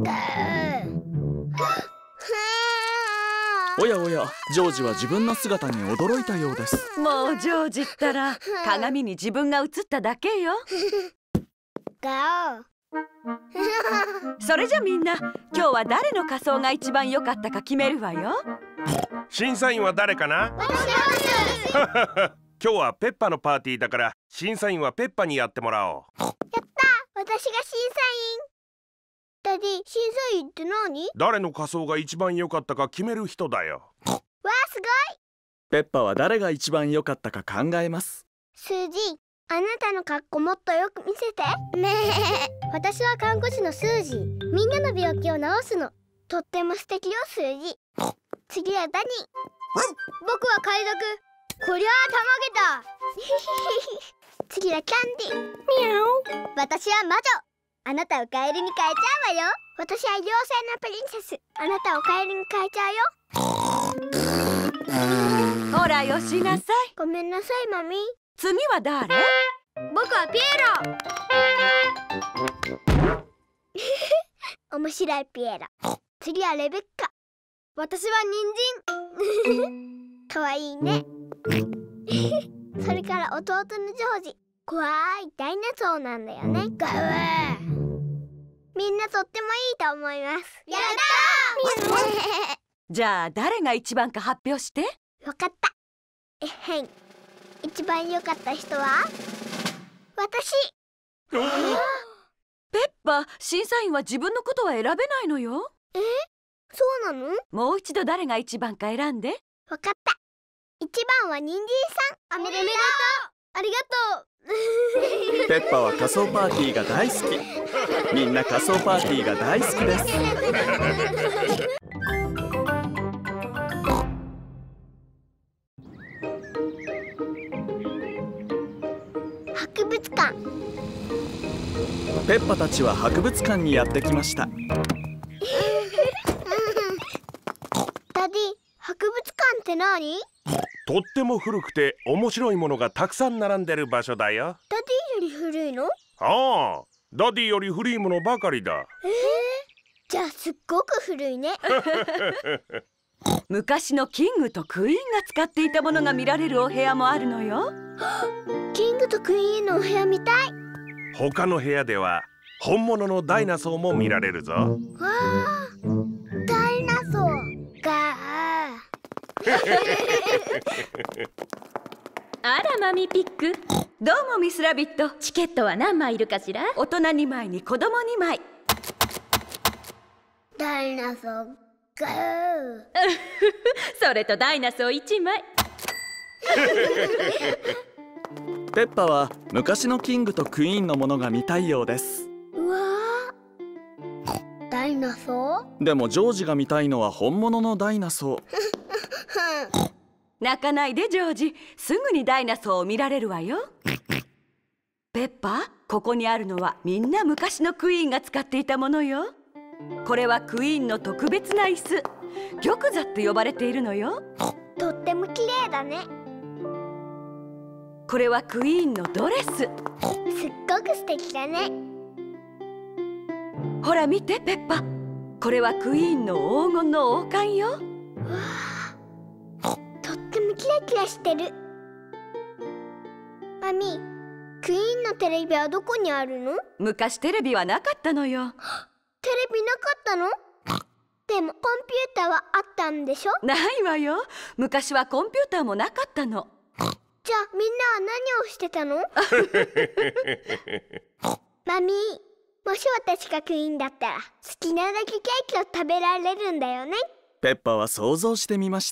おやおや、ジョージは自分の姿に驚いたようです。 もうジョージったら鏡に自分が映っただけよ。 ガオ。 それじゃみんな、今日は誰の仮装が一番良かったか決めるわよ。 審査員は誰かな？ 私は今日はペッパのパーティーだから、審査員はペッパにやってもらおう。 やった、私が審査員。ダディ、審査員って何？ 誰の仮装が一番良かったか決める人だよ。 わあ、すごい。 ペッパは誰が一番良かったか考えます。 スージー、あなたの格好もっとよく見せて。ねえ。私は看護師のスージー。みんなの病気を治すの。とっても素敵よ、スージー。次はダニー。僕は海賊。こりゃあたまげた。次はキャンディー。ミャオ。私は魔女。あなたをカエルに変えちゃうわよ。私は妖精のプリンセス。あなたをカエルに変えちゃうよ。ほらよしなさい。 ごめんなさい、マミー。 次は誰？ 僕はピエロ。面白いピエロ。次はレベッカ。 私は人参。かわいいね。それから弟のジョージ。怖いダイナソーなんだよね。ガワー。みんなとってもいいと思います。やったー。 じゃあ誰が一番か発表して。 わかった。えへん。一番良かった人は私。 ペッパ、審査員は自分のことは選べないのよ。 え、そうなの？ もう一度誰が一番か選んで。 わかった。一番は人参さん。おめでとう。ありがとう。 ペッパは仮装パーティーが大好き。みんな仮装パーティーが大好きです。 博物館。 ペッパたちは博物館にやってきました。 ダディ、博物館って何？ とっても古くて面白いものがたくさん並んでる場所だよ。 ダディより古いの？ ああ、ダディより古いものばかりだ。 えー、じゃあすっごく古いね。 昔のキングとクイーンが使っていたものが見られるお部屋もあるのよ。 キングとクイーンのお部屋みたい。 他の部屋では本物のダイナソーも見られるぞ。わあ、ダイナソーがあらマミピック。 どうもミスラビット。 チケットは何枚いるかしら？ 大人にまいに子供にまい。 ダイナソーがそれとダイナソーいちまい。 ペッパは昔のキングとクイーンのものが見たいようです。 うわー、ダイナソー？でもジョージが見たいのは本物のダイナソー。 泣かないでジョージ、すぐにダイナソーを見られるわよ。ペッパ、ここにあるのはみんな昔のクイーンが使っていたものよ。これはクイーンの特別な椅子、玉座って呼ばれているのよ。 とっても綺麗だね。 これはクイーンのドレス。 すっごく素敵だね。 ほら見てペッパ、これはクイーンの黄金の王冠よ。わあ、とってもキラキラしてる。マミ、クイーンのテレビはどこにあるの？ 昔テレビはなかったのよ。 テレビなかったの？でもコンピューターはあったんでしょ？ ないわよ。昔はコンピューターもなかったの。 じゃあみんなは何をしてたの？マミー、もし私がクイーンだったら好きなだけケーキを食べられるんだよね。 ペッパは想像してみました。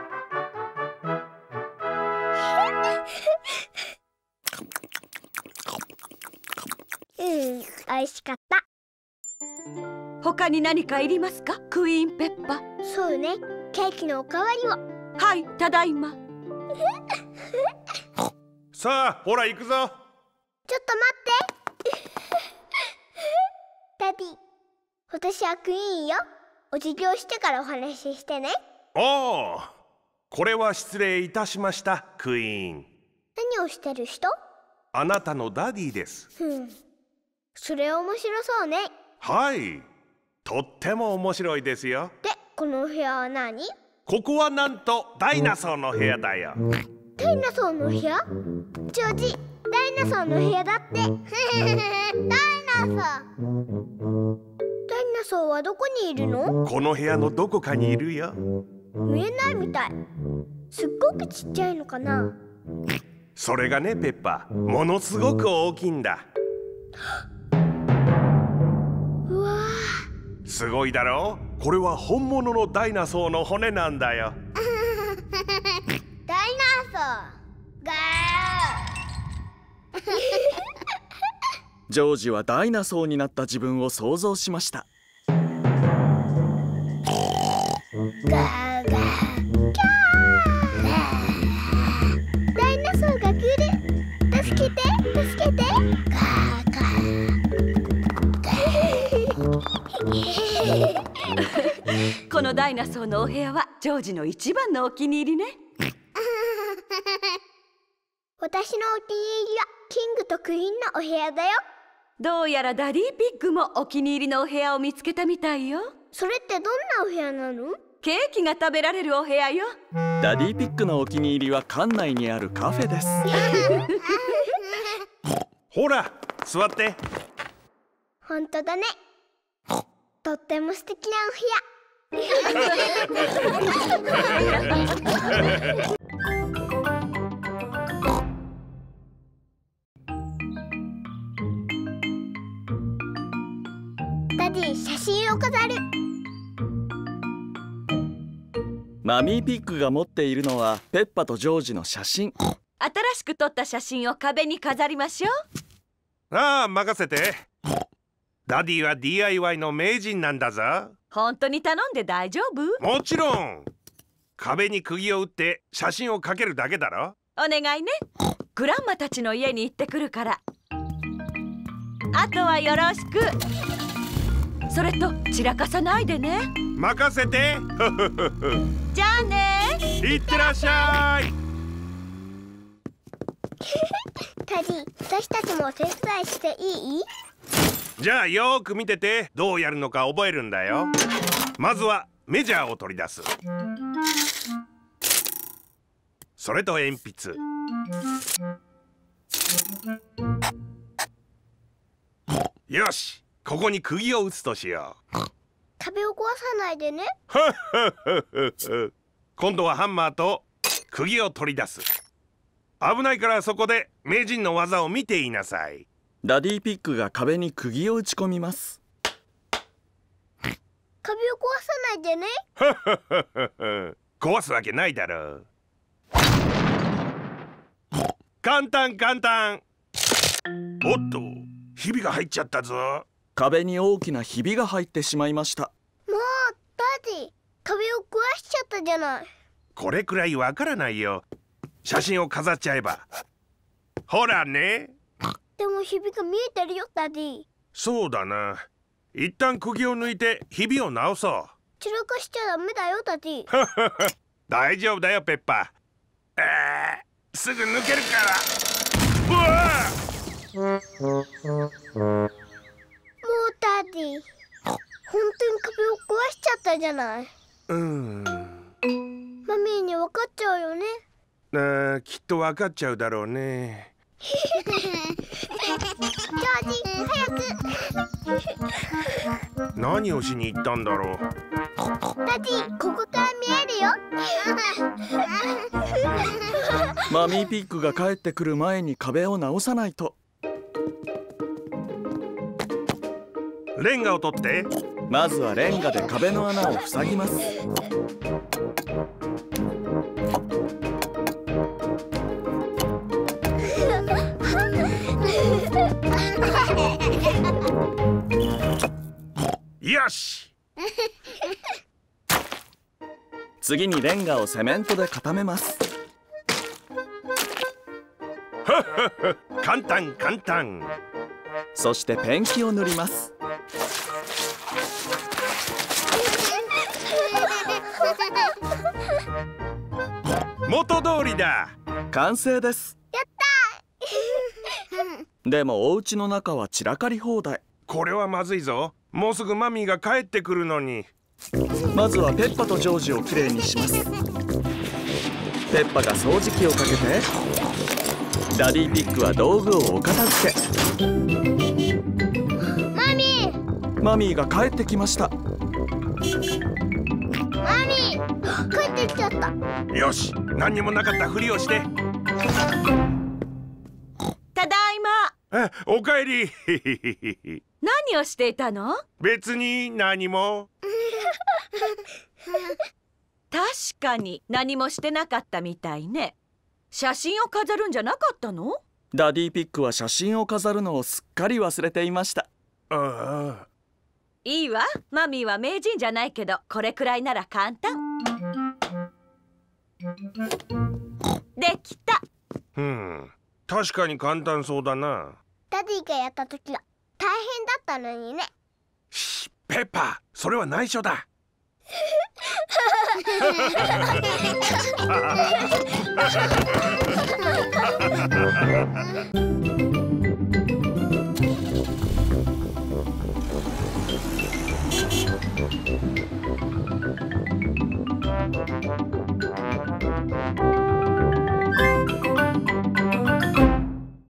うん、美味しかった。 他に何かいりますか、クイーンペッパ？ そうね、ケーキのおかわりを。 はい、ただいま。 さあ、ほら行くぞ。 ちょっと待ってダディ、私はクイーンよ。お辞儀をしてからお話ししてね。 おお、これは失礼いたしました、クイーン。 何をしてる人？ あなたのダディです。 ふん、それ面白そうね。 はい、とっても面白いですよ。 で、このお部屋は何？ ここはなんとダイナソーの部屋だよ。 ダイナソーの部屋？ジョージ、ダイナソーの部屋だって。ダイナソー。ダイナソーはどこにいるの？ この部屋のどこかにいるよ。 見えないみたい。すっごくちっちゃいのかな？ それがね、ペッパ、ものすごく大きいんだ。 うわー、すごいだろう。これは本物のダイナソーの骨なんだよ。 ダイナソーガージョージはダイナソーになった自分を想像しました。 ガーガーキャー。ダイナソーが来る。助けて助けて。ガーガーこのダイナソーのお部屋はジョージの一番のお気に入りね。 私のお気に入りはキングとクイーンのお部屋だよ。 どうやらダディピッグもお気に入りのお部屋を見つけたみたいよ。 それってどんなお部屋なの？ ケーキが食べられるお部屋よ。 ダディピッグのお気に入りは館内にあるカフェです。 ほら、座って。 本当だね。とっても素敵なお部屋。ダディ、写真を飾る。 マミーピッグが持っているのはペッパとジョージの写真。 新しく撮った写真を壁に飾りましょう。ああ、任せて。ダディは ディーアイワイ の名人なんだぞ。 本当に頼んで大丈夫？ もちろん。壁に釘を打って写真をかけるだけだろ。 お願いね。グランマたちの家に行ってくるから。あとはよろしく。それと散らかさないでね。 任せて。 じゃあね。 いってらっしゃい。 ダディ、私たちもお手伝いしていい？ じゃあよーく見てて、どうやるのか覚えるんだよ。まずはメジャーを取り出す。それと鉛筆。よし、ここに釘を打つとしよう。 壁を壊さないでね。 今度はハンマーと釘を取り出す。危ないからそこで名人の技を見ていなさい。 ダディピッグが壁に釘を打ち込みます。 壁を壊さないでね。 壊すわけないだろう。簡単簡単。おっと、ひびが入っちゃったぞ。 壁に大きなひびが入ってしまいました。 もうダディ、壁を壊しちゃったじゃない。 これくらいわからないよ。写真を飾っちゃえば。ほらね。 でもひびが見えてるよ、ダディ。 そうだな。一旦釘を抜いてひびを直そう。 散らかしちゃダメだよ、ダディ。 大丈夫だよ、ペッパ。えー、 すぐ抜けるからうわもうダディ、本当に壁を壊しちゃったじゃない。 うんマミーに分かっちゃうよね。 あーきっと分かっちゃうだろうね。 ジョージ、早く。 何をしに行ったんだろう。 ダディ、ここから見えるよ。 マミーピッグが帰ってくる前に壁を直さないと。 レンガを取って。 まずはレンガで壁の穴を塞ぎます。 よし次にレンガをセメントで固めます。 簡単簡単。 そしてペンキを塗ります。 元通りだ。 完成です。 やったでもお家の中は散らかり放題。 これはまずいぞ。もうすぐマミーが帰ってくるのに。 まずはペッパとジョージをきれいにします。ペッパが掃除機をかけて、ダディピッグは道具をお片付け。 マミーマミーが帰ってきました。 マミー帰ってきちゃった。 よし、何にもなかったふりをして。 ただいま。 あ、おかえり。 何をしていたの？ 別に何も。 確かに何もしてなかったみたいね。写真を飾るんじゃなかったの？ ダディピッグは写真を飾るのをすっかり忘れていました。 ああ。 いいわ、マミーは名人じゃないけどこれくらいなら簡単。できた。 うん、確かに簡単そうだな。 ダディがやった時は大変だったのにね。 シッ、ペッパー、それは内緒だ。